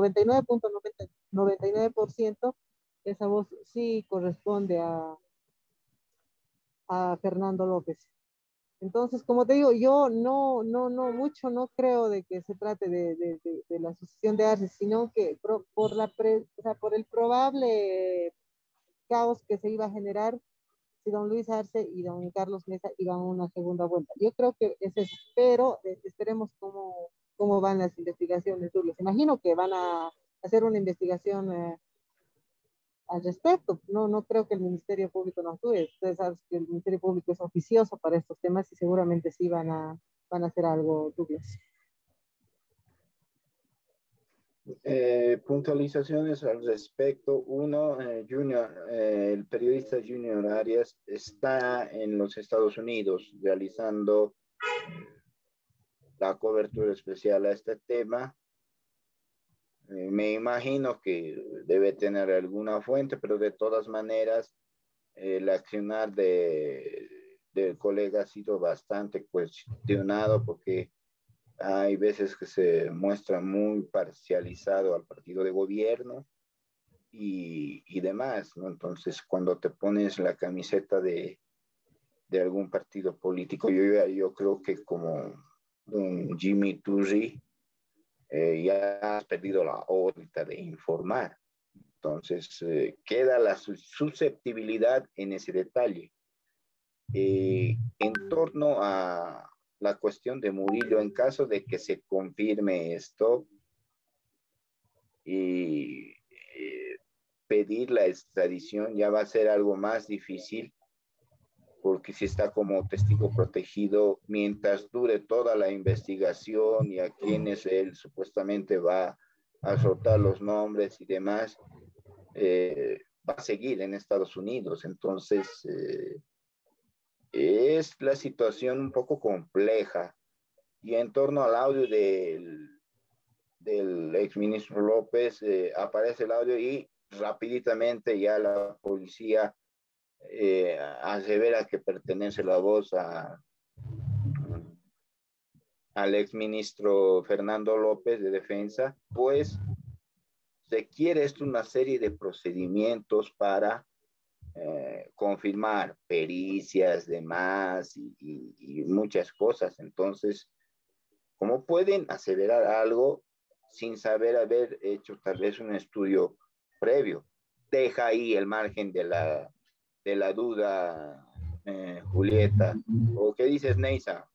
99.99% de esa voz sí corresponde a Fernando López. Entonces, como te digo, yo no creo de que se trate de la sucesión de Arce, sino que por el probable caos que se iba a generar si don Luis Arce y don Carlos Mesa iban a una segunda vuelta. Yo creo que es eso, pero esperemos cómo van las investigaciones. Les imagino que van a hacer una investigación al respecto. No creo que el Ministerio Público no actúe. Ustedes saben que el Ministerio Público es oficioso para estos temas y seguramente sí van a hacer algo, Douglas. Puntualizaciones al respecto. Uno, Junior, el periodista periodista Junior Arias está en los Estados Unidos realizando la cobertura especial a este tema. Me imagino que debe tener alguna fuente, pero de todas maneras el accionar del colega ha sido bastante cuestionado porque hay veces que se muestra muy parcializado al partido de gobierno y demás, ¿no? Entonces, cuando te pones la camiseta de algún partido político, yo creo que como un Jimmy Turri, ya has perdido la órbita de informar. Entonces, queda la susceptibilidad en ese detalle. En torno a la cuestión de Murillo, en caso de que se confirme esto y pedir la extradición ya va a ser algo más difícil, porque si está como testigo protegido, mientras dure toda la investigación y a quienes él supuestamente va a soltar los nombres y demás, va a seguir en Estados Unidos. Entonces, es la situación un poco compleja. Y en torno al audio del exministro López, aparece el audio y rapiditamente ya la policía asevera que pertenece la voz al exministro Fernando López de Defensa, pues requiere esto una serie de procedimientos para confirmar pericias, demás y muchas cosas. Entonces, ¿cómo pueden aseverar algo sin saber haber hecho tal vez un estudio previo? Deja ahí el margen de la duda, Julieta. ¿O qué dices, Neisa?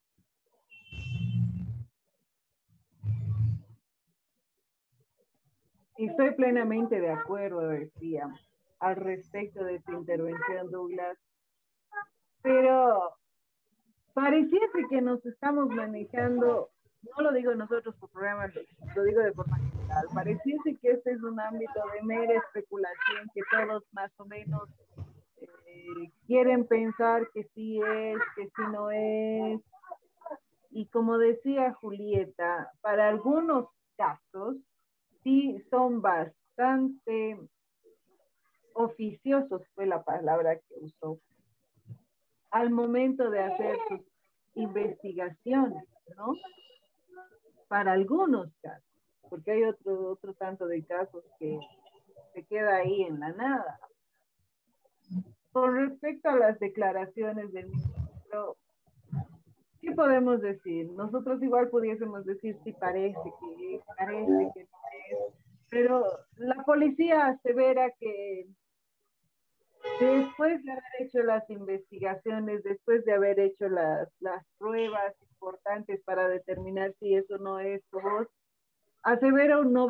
Estoy plenamente de acuerdo, decía, al respecto de tu intervención, Douglas, pero pareciese que nos estamos manejando, no lo digo nosotros por programa, lo digo de forma general, pareciese que este es un ámbito de mera especulación, que todos más o menos quieren pensar que sí es, que sí no es, y como decía Julieta, para algunos casos sí son bastante oficiosos, fue la palabra que usó, al momento de hacer sus investigaciones, ¿no? Para algunos casos, porque hay otro tanto de casos que se queda ahí en la nada. Con respecto a las declaraciones del ministro, ¿qué podemos decir? Nosotros igual pudiésemos decir si parece que no es, pero la policía asevera que después de haber hecho las investigaciones, después de haber hecho las pruebas importantes para determinar si eso no es tu voz, asevera un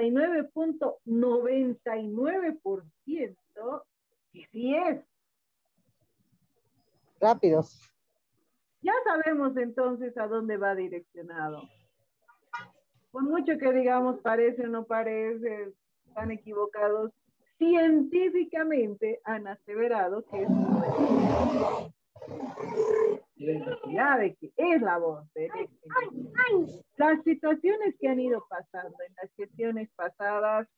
99.99% que sí es. Rápidos. Ya sabemos entonces a dónde va direccionado. Por mucho que digamos parece o no parece, están equivocados, científicamente han aseverado que es la de que es la voz de las situaciones que han ido pasando en las gestiones pasadas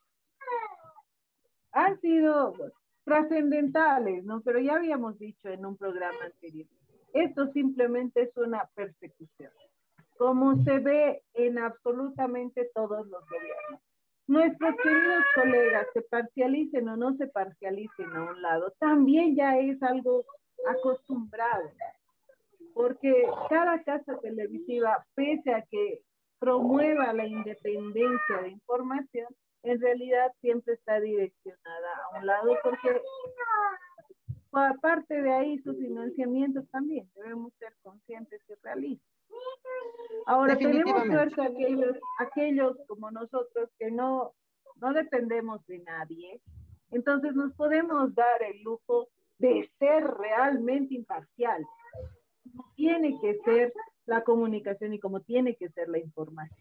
han sido trascendentales, ¿no? Pero ya habíamos dicho en un programa anterior, esto simplemente es una persecución, como se ve en absolutamente todos los gobiernos. Nuestros queridos colegas se parcialicen o no se parcialicen a un lado, también ya es algo acostumbrado, porque cada casa televisiva, pese a que promueva la independencia de información, en realidad siempre está direccionada a un lado, porque aparte de ahí su financiamiento también debemos ser conscientes que realiza. Ahora tenemos suerte aquellos como nosotros que no dependemos de nadie, entonces nos podemos dar el lujo de ser realmente imparcial. Como tiene que ser la comunicación y como tiene que ser la información.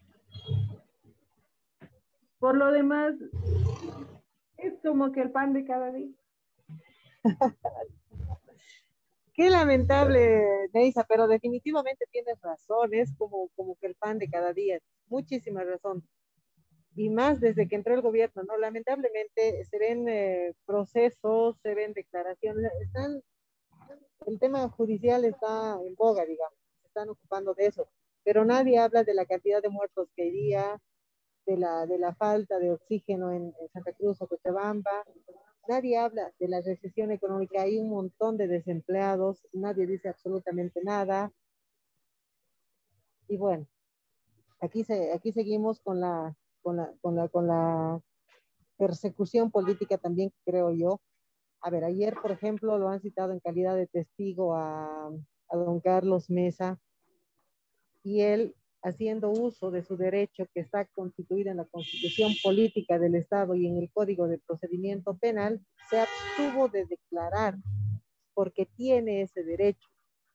Por lo demás, es como que el pan de cada día. Qué lamentable, Neisa, pero definitivamente tienes razón, es como que el pan de cada día, muchísima razón. Y más desde que entró el gobierno, ¿no? Lamentablemente se ven procesos, se ven declaraciones, el tema judicial está en boga, digamos, se están ocupando de eso, pero nadie habla de la cantidad de muertos que iría, de la falta de oxígeno en Santa Cruz o Cochabamba. Nadie habla de la recesión económica, hay un montón de desempleados, nadie dice absolutamente nada. Y bueno, aquí seguimos con la persecución política también, creo yo. A ver, ayer, por ejemplo, lo han citado en calidad de testigo a don Carlos Mesa, y él, haciendo uso de su derecho que está constituido en la Constitución Política del Estado y en el Código de Procedimiento Penal, se abstuvo de declarar porque tiene ese derecho.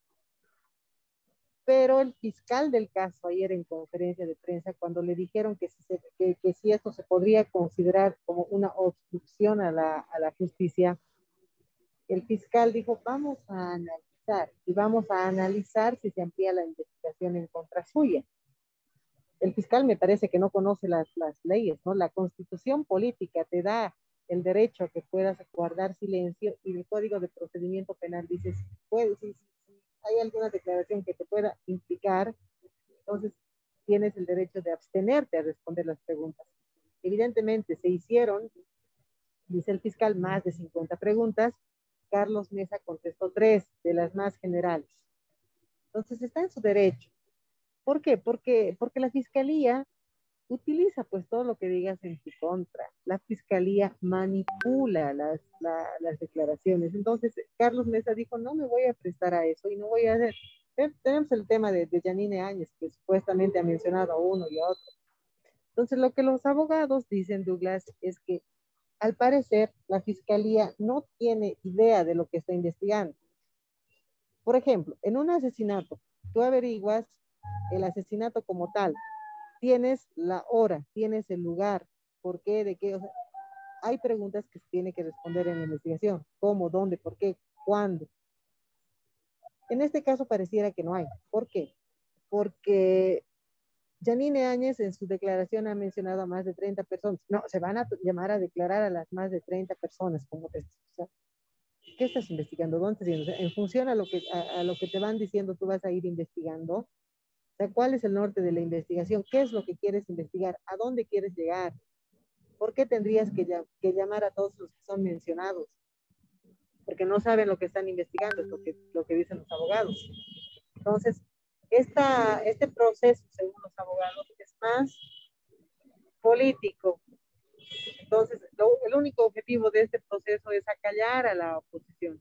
Pero el fiscal del caso ayer en conferencia de prensa, cuando le dijeron que si esto se podría considerar como una obstrucción a la justicia, el fiscal dijo, vamos a analizar, y vamos a analizar si se amplía la investigación en contra suya. El fiscal me parece que no conoce las leyes, ¿no? La Constitución Política te da el derecho a que puedas guardar silencio, y el Código de Procedimiento Penal dice, si hay alguna declaración que te pueda implicar, entonces tienes el derecho de abstenerte a responder las preguntas. Evidentemente se hicieron, dice el fiscal, más de 50 preguntas. Carlos Mesa contestó 3 de las más generales. Entonces está en su derecho. ¿Por qué? Porque la fiscalía utiliza pues todo lo que digas en su contra. La fiscalía manipula las declaraciones. Entonces Carlos Mesa dijo, no me voy a prestar a eso y no voy a hacer. Tenemos el tema de Yanine Áñez, que supuestamente ha mencionado a uno y a otro. Entonces lo que los abogados dicen, Douglas, es que al parecer la fiscalía no tiene idea de lo que está investigando. Por ejemplo, en un asesinato, tú averiguas el asesinato como tal, tienes la hora, tienes el lugar, por qué, de qué, o sea, hay preguntas que se tiene que responder en la investigación, cómo, dónde, por qué, cuándo. En este caso pareciera que no hay. ¿Por qué? Porque Yanine Áñez en su declaración ha mencionado a más de 30 personas. No, se van a llamar a declarar a las más de 30 personas como testigos. O sea, ¿qué estás investigando? ¿Dónde estás yendo? O sea, en función a lo que te van diciendo, tú vas a ir investigando. O sea, ¿cuál es el norte de la investigación? ¿Qué es lo que quieres investigar? ¿A dónde quieres llegar? ¿Por qué tendrías que llamar a todos los que son mencionados? Porque no saben lo que están investigando, es lo que dicen los abogados. Entonces, este proceso, según los abogados, es más político. Entonces, el único objetivo de este proceso es acallar a la oposición,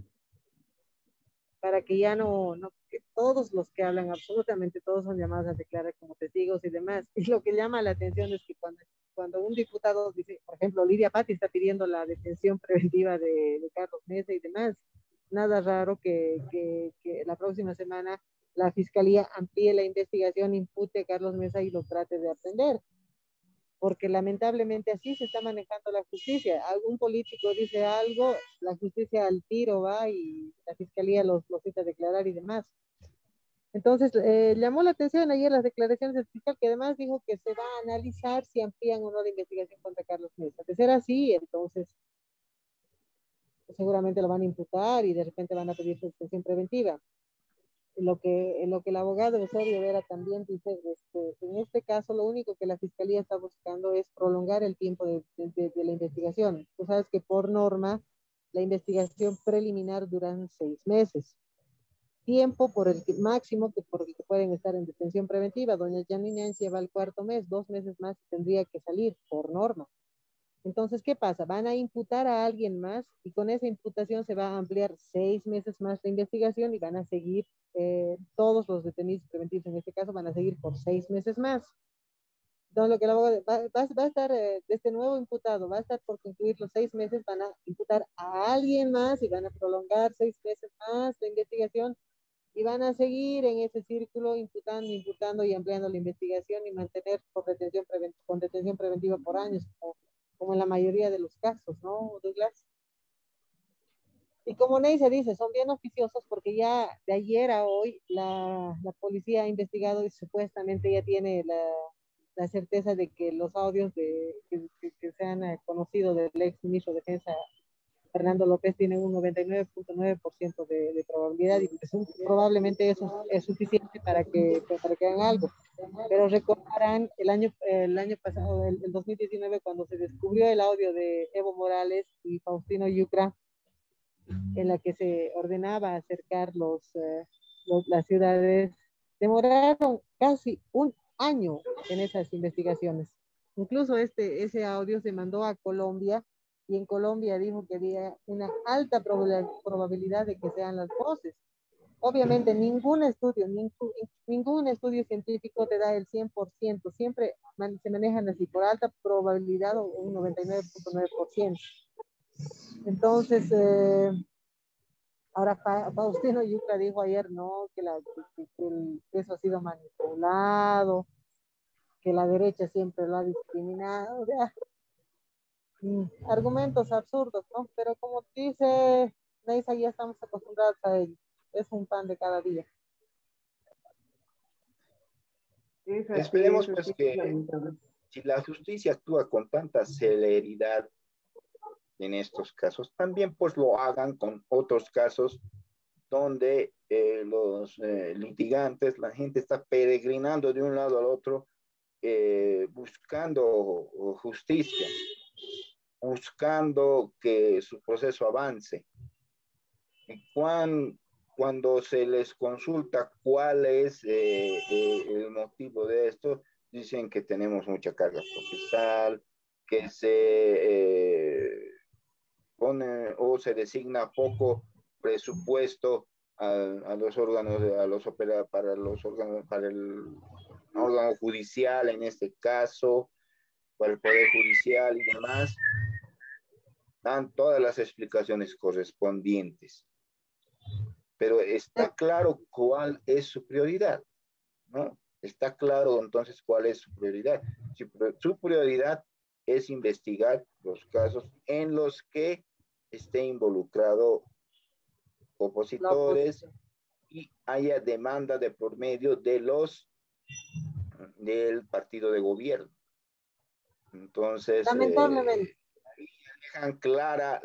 para que ya que todos los que hablan, absolutamente todos, son llamados a declarar como testigos y demás. Y lo que llama la atención es que cuando un diputado dice, por ejemplo, Lidia Patti está pidiendo la detención preventiva de Carlos Mesa y demás, nada raro que la próxima semana la fiscalía amplíe la investigación, impute a Carlos Mesa y lo trate de aprender. Porque lamentablemente así se está manejando la justicia. Algún político dice algo, la justicia al tiro va y la fiscalía los cita a declarar y demás. Entonces, llamó la atención ayer las declaraciones del fiscal, que además dijo que se va a analizar si amplían o no la investigación contra Carlos Mesa. De ser así, entonces seguramente lo van a imputar y de repente van a pedir su detención preventiva. Lo que el abogado Osorio Vera también dice, en este caso lo único que la fiscalía está buscando es prolongar el tiempo de la investigación. Tú sabes que por norma la investigación preliminar duran 6 meses. Tiempo por el máximo por el que pueden estar en detención preventiva. Doña Yanine Áñez lleva el 4º mes, 2 meses más tendría que salir por norma. Entonces, ¿qué pasa? Van a imputar a alguien más y con esa imputación se va a ampliar 6 meses más la investigación y van a seguir todos los detenidos preventivos, en este caso, van a seguir por 6 meses más. Entonces, lo que el abogado va a estar, de este nuevo imputado, va a estar por concluir los 6 meses, van a imputar a alguien más y van a prolongar 6 meses más la investigación y van a seguir en ese círculo imputando y ampliando la investigación y mantener con detención preventiva por años, como en la mayoría de los casos, ¿no, Douglas? Y como Ney se dice, son bien oficiosos porque ya de ayer a hoy la policía ha investigado y supuestamente ya tiene la certeza de que los audios que se han conocido del ex ministro de Defensa, Fernando López, tienen un 99.9% de probabilidad, y pues, probablemente eso es suficiente para que hagan algo. Pero recordarán el año pasado, el 2019, cuando se descubrió el audio de Evo Morales y Faustino Yucra, en la que se ordenaba acercar las ciudades. Demoraron casi un año en esas investigaciones. Incluso ese audio se mandó a Colombia, y en Colombia dijo que había una alta probabilidad de que sean las voces. Obviamente ningún estudio científico te da el 100%, siempre se manejan así, por alta probabilidad o un 99.9%. Entonces, ahora Faustino Yucra dijo ayer, no, que eso ha sido manipulado, que la derecha siempre lo ha discriminado, o sea, argumentos absurdos, ¿no? Pero como dice Neisa, ya estamos acostumbrados a ello, es un pan de cada día. Esperemos pues que si la justicia actúa con tanta celeridad en estos casos, también pues lo hagan con otros casos donde los litigantes, la gente está peregrinando de un lado al otro, buscando justicia, buscando que su proceso avance. Cuando se les consulta cuál es el motivo de esto, dicen que tenemos mucha carga procesal, que se pone o se designa poco presupuesto a los órganos, para el órgano judicial, en este caso, para el Poder Judicial y demás. Dan todas las explicaciones correspondientes. Pero está claro cuál es su prioridad, ¿no? Está claro entonces cuál es su prioridad. Su prioridad es investigar los casos en los que esté involucrado opositores y haya demanda de por medio del partido de gobierno. Entonces, lamentablemente, dejan clara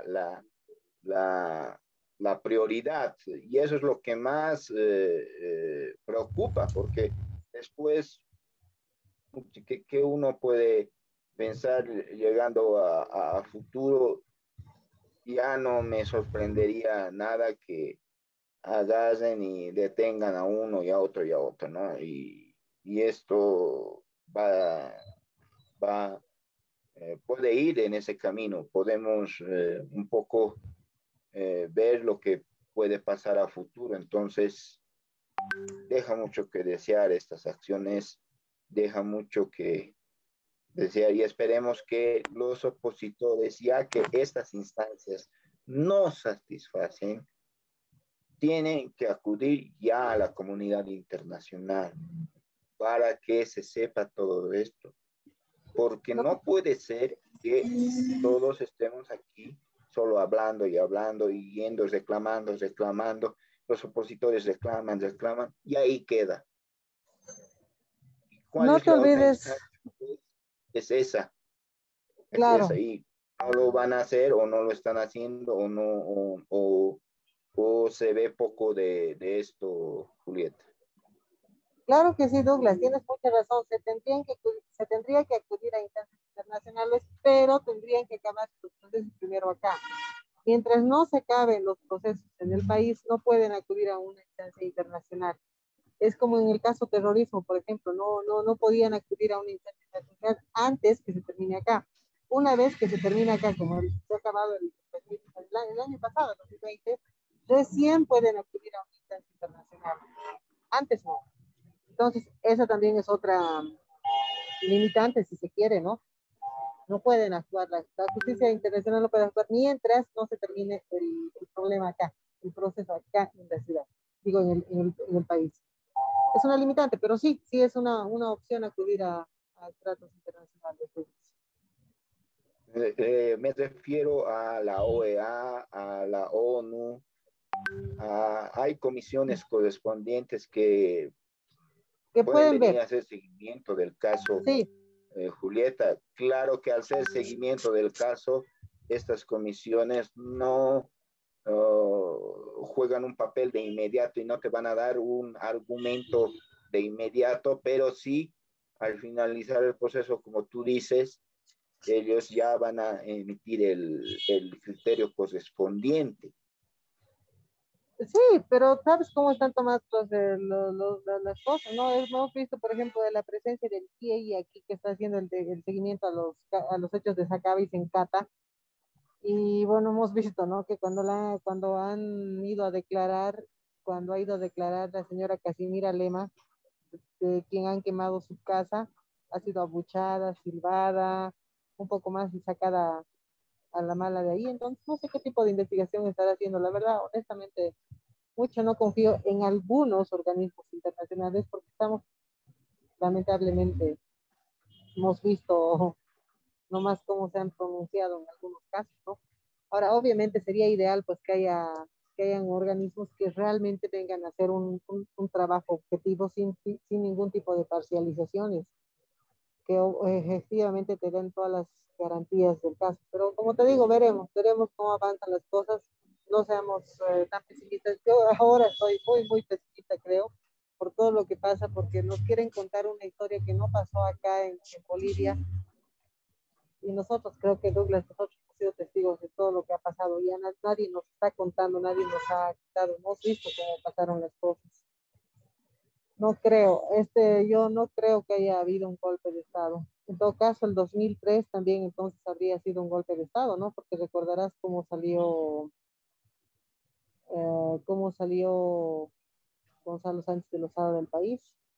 la prioridad, y eso es lo que más preocupa, porque después que uno puede pensar llegando a futuro, ya no me sorprendería nada que agarren y detengan a uno y a otro, ¿no? Y esto puede ir en ese camino. Podemos un poco ver lo que puede pasar a futuro. Entonces, deja mucho que desear estas acciones, deja mucho que desear, y esperemos que los opositores, ya que estas instancias no satisfacen, tienen que acudir ya a la comunidad internacional para que se sepa todo esto, porque no puede ser que todos estemos aquí solo hablando y hablando y yendo, reclamando, los opositores reclaman, y ahí queda. No te olvides. Es esa. Claro. Es esa, y no lo van a hacer, o no lo están haciendo, o no, o se ve poco de esto, Julieta. Claro que sí, Douglas, tienes mucha razón. Se tendría que acudir a instancias internacionales, pero tendrían que acabar los procesos primero acá. Mientras no se acaben los procesos en el país, no pueden acudir a una instancia internacional. Es como en el caso terrorismo, por ejemplo, no podían acudir a una instancia internacional antes que se termine acá. Una vez que se termina acá, como se ha acabado el año pasado, el 2020, recién pueden acudir a una instancia internacional. Antes no. Entonces, esa también es otra limitante, si se quiere, ¿no? No pueden actuar, la justicia internacional no puede actuar mientras no se termine el problema acá, el proceso acá en la ciudad, digo, en el país. Es una limitante, pero sí es una opción acudir a tratos internacionales. Me refiero a la OEA, a la ONU. Hay comisiones correspondientes que pueden venir a hacer seguimiento del caso. Sí. Julieta, claro que al hacer seguimiento del caso, estas comisiones no juegan un papel de inmediato y no te van a dar un argumento de inmediato, pero sí, al finalizar el proceso, como tú dices, ellos ya van a emitir el criterio correspondiente. Sí, pero ¿sabes cómo están tomadas las cosas? ¿No? Hemos visto, por ejemplo, de la presencia del IEI aquí que está haciendo el seguimiento a los hechos de Sacabis en Cata. Y bueno, hemos visto, ¿no? Que cuando han ido a declarar, cuando ha ido a declarar la señora Casimira Lema, de quien han quemado su casa, ha sido abuchada, silbada, un poco más y sacada a la mala de ahí. Entonces, no sé qué tipo de investigación estará haciendo. La verdad, honestamente, mucho no confío en algunos organismos internacionales porque lamentablemente, hemos visto nomás cómo se han pronunciado en algunos casos, ¿no? Ahora, obviamente sería ideal pues que hayan organismos que realmente vengan a hacer un trabajo objetivo sin ningún tipo de parcializaciones, que efectivamente te den todas las garantías del caso. Pero como te digo, veremos cómo avanzan las cosas. No seamos tan pesimistas. Yo ahora estoy muy pesimista, creo, por todo lo que pasa, porque nos quieren contar una historia que no pasó acá en Bolivia. Y nosotros, creo que Douglas, nosotros hemos sido testigos de todo lo que ha pasado. Ya nadie nos está contando, nadie nos ha quitado. Hemos visto cómo pasaron las cosas. No creo, yo no creo que haya habido un golpe de Estado. En todo caso, el 2003 también entonces habría sido un golpe de Estado, ¿no? Porque recordarás cómo salió Gonzalo Sánchez de Lozada del país.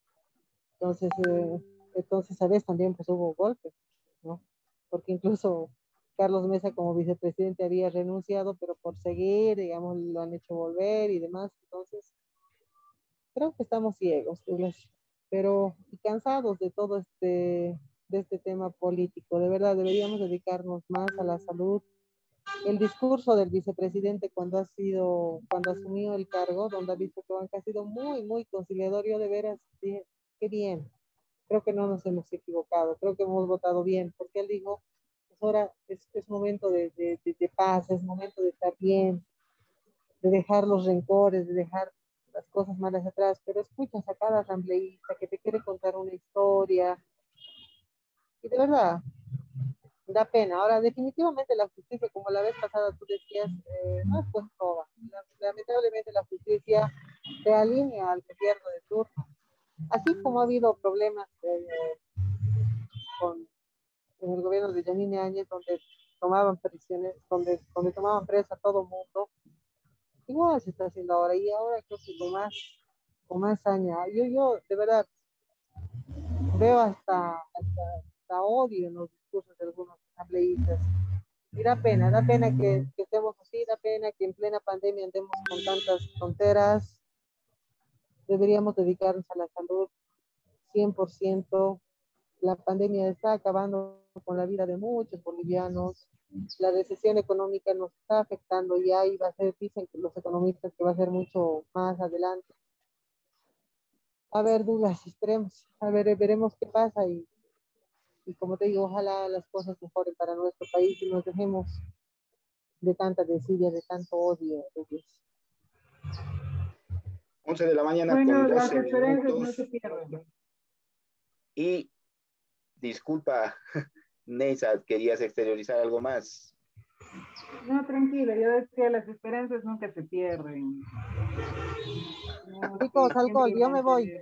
Entonces a veces también pues hubo golpe, ¿no? Porque incluso Carlos Mesa como vicepresidente había renunciado, pero por seguir, digamos, lo han hecho volver y demás. Entonces, creo que estamos ciegos, pero y cansados de todo de este tema político. De verdad, deberíamos dedicarnos más a la salud. El discurso del vicepresidente cuando asumió el cargo, donde ha visto que ha sido muy conciliador, yo de veras dije, qué bien. Creo que no nos hemos equivocado, creo que hemos votado bien, porque él dijo, es momento de paz, es momento de estar bien, de dejar los rencores, de dejar las cosas malas atrás, pero escuchas a cada asambleísta que te quiere contar una historia, y de verdad, da pena. Ahora, definitivamente la justicia, como la vez pasada tú decías, no es pues toda. Lamentablemente la justicia se alinea al gobierno de turno. Así como ha habido problemas en el gobierno de Yanine Áñez, donde tomaban prisiones, donde tomaban presa a todo mundo, igual se está haciendo ahora, y ahora creo que con más saña. Yo de verdad veo hasta odio en los discursos de algunos asambleístas. Y da pena que estemos así, da pena que en plena pandemia andemos con tantas tonteras. Deberíamos dedicarnos a la salud 100%. La pandemia está acabando con la vida de muchos bolivianos. La recesión económica nos está afectando ya y dicen que los economistas que va a ser mucho más adelante. A ver, Douglas, esperemos, veremos qué pasa y como te digo, ojalá las cosas mejoren para nuestro país y nos dejemos de tanta desidia, de tanto odio, Douglas. 11 de la mañana con 12 minutos. No se pierdan. Y disculpa, Neisa, ¿querías exteriorizar algo más? No, tranquila, yo decía, las esperanzas nunca se pierden. No, chicos, alcohol, yo me voy.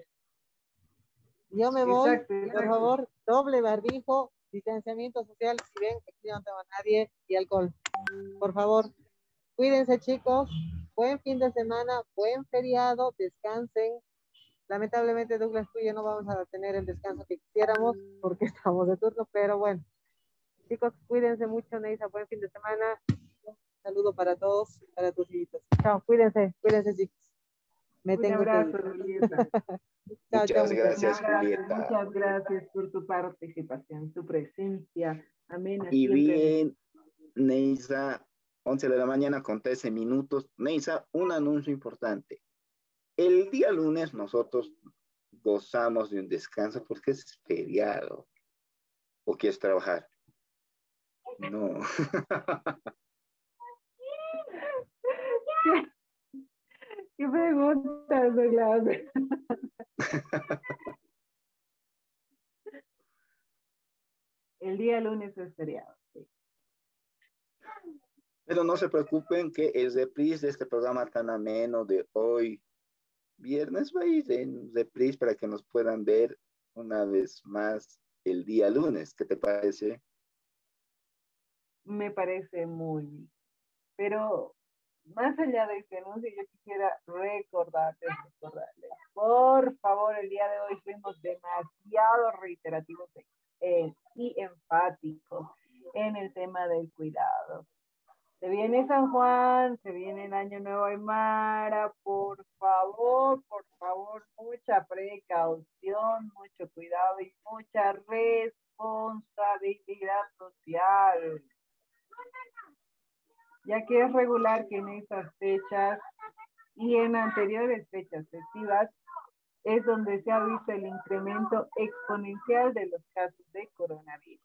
Exacto. Por favor, doble barbijo, distanciamiento social, si ven que aquí no tengo a nadie, y alcohol. Por favor, cuídense, chicos, buen fin de semana, buen feriado, descansen. Lamentablemente, Douglas, tú y yo no vamos a tener el descanso que quisiéramos porque estamos de turno, pero bueno, chicos, cuídense mucho, Neisa, buen fin de semana. Un saludo para todos, para tus hijitos. Chao, cuídense, chicos. Un abrazo, Julieta. Muchas gracias, Julieta. Muchas gracias por tu participación, tu presencia Amén. Y bien, Neisa, 11 de la mañana con 13 minutos. Neisa, un anuncio importante. El día lunes nosotros gozamos de un descanso porque es feriado. ¿O quieres trabajar? No. ¿Qué preguntas, Douglas? El día lunes es feriado. Sí. Pero no se preocupen que el reprise de este programa tan ameno de hoy, viernes, va a ir en reprise para que nos puedan ver una vez más el día lunes. ¿Qué te parece? Me parece muy bien. Pero más allá de este anuncio, yo quisiera recordarles, por favor, el día de hoy fuimos demasiado reiterativos y enfáticos en el tema del cuidado. Se viene San Juan, se viene el Año Nuevo Aymara, por favor, mucha precaución, mucho cuidado y mucha responsabilidad social. Ya que es regular que en estas fechas y en anteriores fechas festivas es donde se ha visto el incremento exponencial de los casos de coronavirus.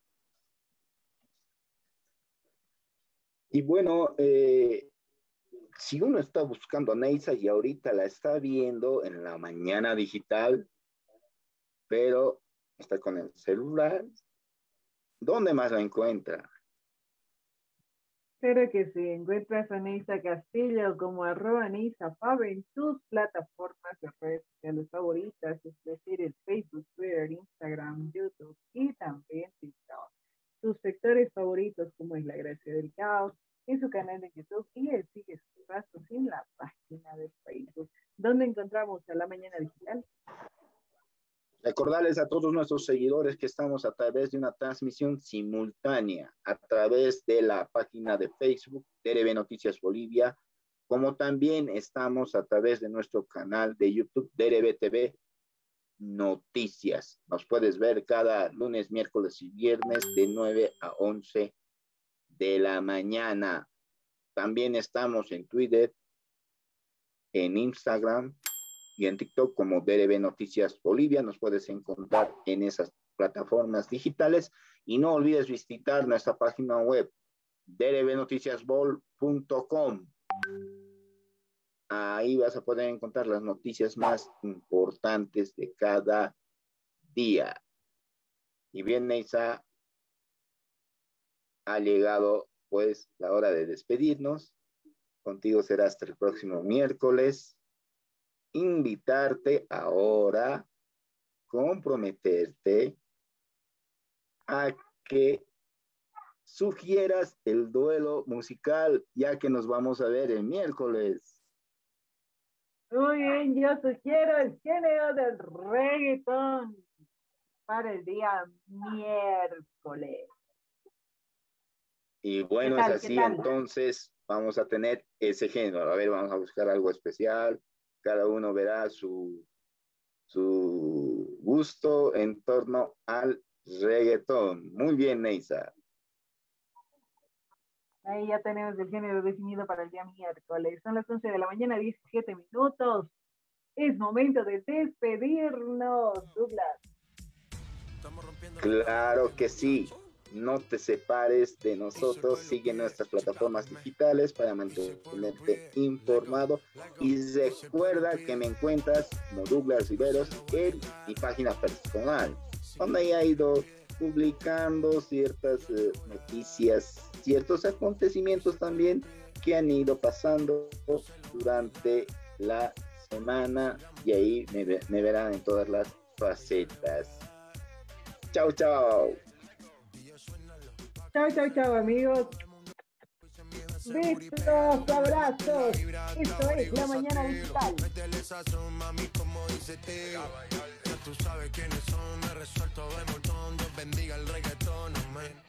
Y bueno, si uno está buscando a Neisa y ahorita la está viendo en la mañana digital, pero está con el celular, ¿dónde más la encuentra? Espero que si encuentras a Neisa Castillo como @NeisaFab en tus plataformas de redes sociales favoritas, es decir, el Facebook, Twitter, Instagram, YouTube y también TikTok. Sus sectores favoritos como es La Gracia del Caos, en su canal de YouTube y él sigue sus pasos en la página de Facebook, donde encontramos a La Mañana Digital. Recordarles a todos nuestros seguidores que estamos a través de una transmisión simultánea a través de la página de Facebook DRB Noticias Bolivia, como también estamos a través de nuestro canal de YouTube DRB TV Noticias. Nos puedes ver cada lunes, miércoles y viernes de 9 a 11 de la mañana. También estamos en Twitter, en Instagram y en TikTok como DRB Noticias Bolivia. Nos puedes encontrar en esas plataformas digitales y no olvides visitar nuestra página web drbnoticiasbol.com. Ahí vas a poder encontrar las noticias más importantes de cada día. Y bien, Neisa, ha llegado pues la hora de despedirnos. Contigo será hasta el próximo miércoles. Invitarte ahora, comprometerte a que sugieras el duelo musical, ya que nos vamos a ver el miércoles. Muy bien, yo sugiero el género del reggaetón para el día miércoles. Y bueno, es así, entonces vamos a tener ese género. A ver, vamos a buscar algo especial. Cada uno verá su gusto en torno al reggaetón. Muy bien, Neisa. Ahí ya tenemos el género definido para el día miércoles. Son las 11 de la mañana, 17 minutos. Es momento de despedirnos, Douglas. Claro que sí. No te separes de nosotros, sigue nuestras plataformas digitales para mantenerte informado y recuerda que me encuentras como Douglas Riveros en mi página personal, donde he ido publicando ciertas noticias, ciertos acontecimientos también que han ido pasando durante la semana y ahí me verán en todas las facetas. Chao, chao. Chao, amigos. Besos, abrazos. Esto es La Mañana Digital. Ya tú sabes quiénes son, me resuelto de montón. Dios bendiga el reggaetón, amén.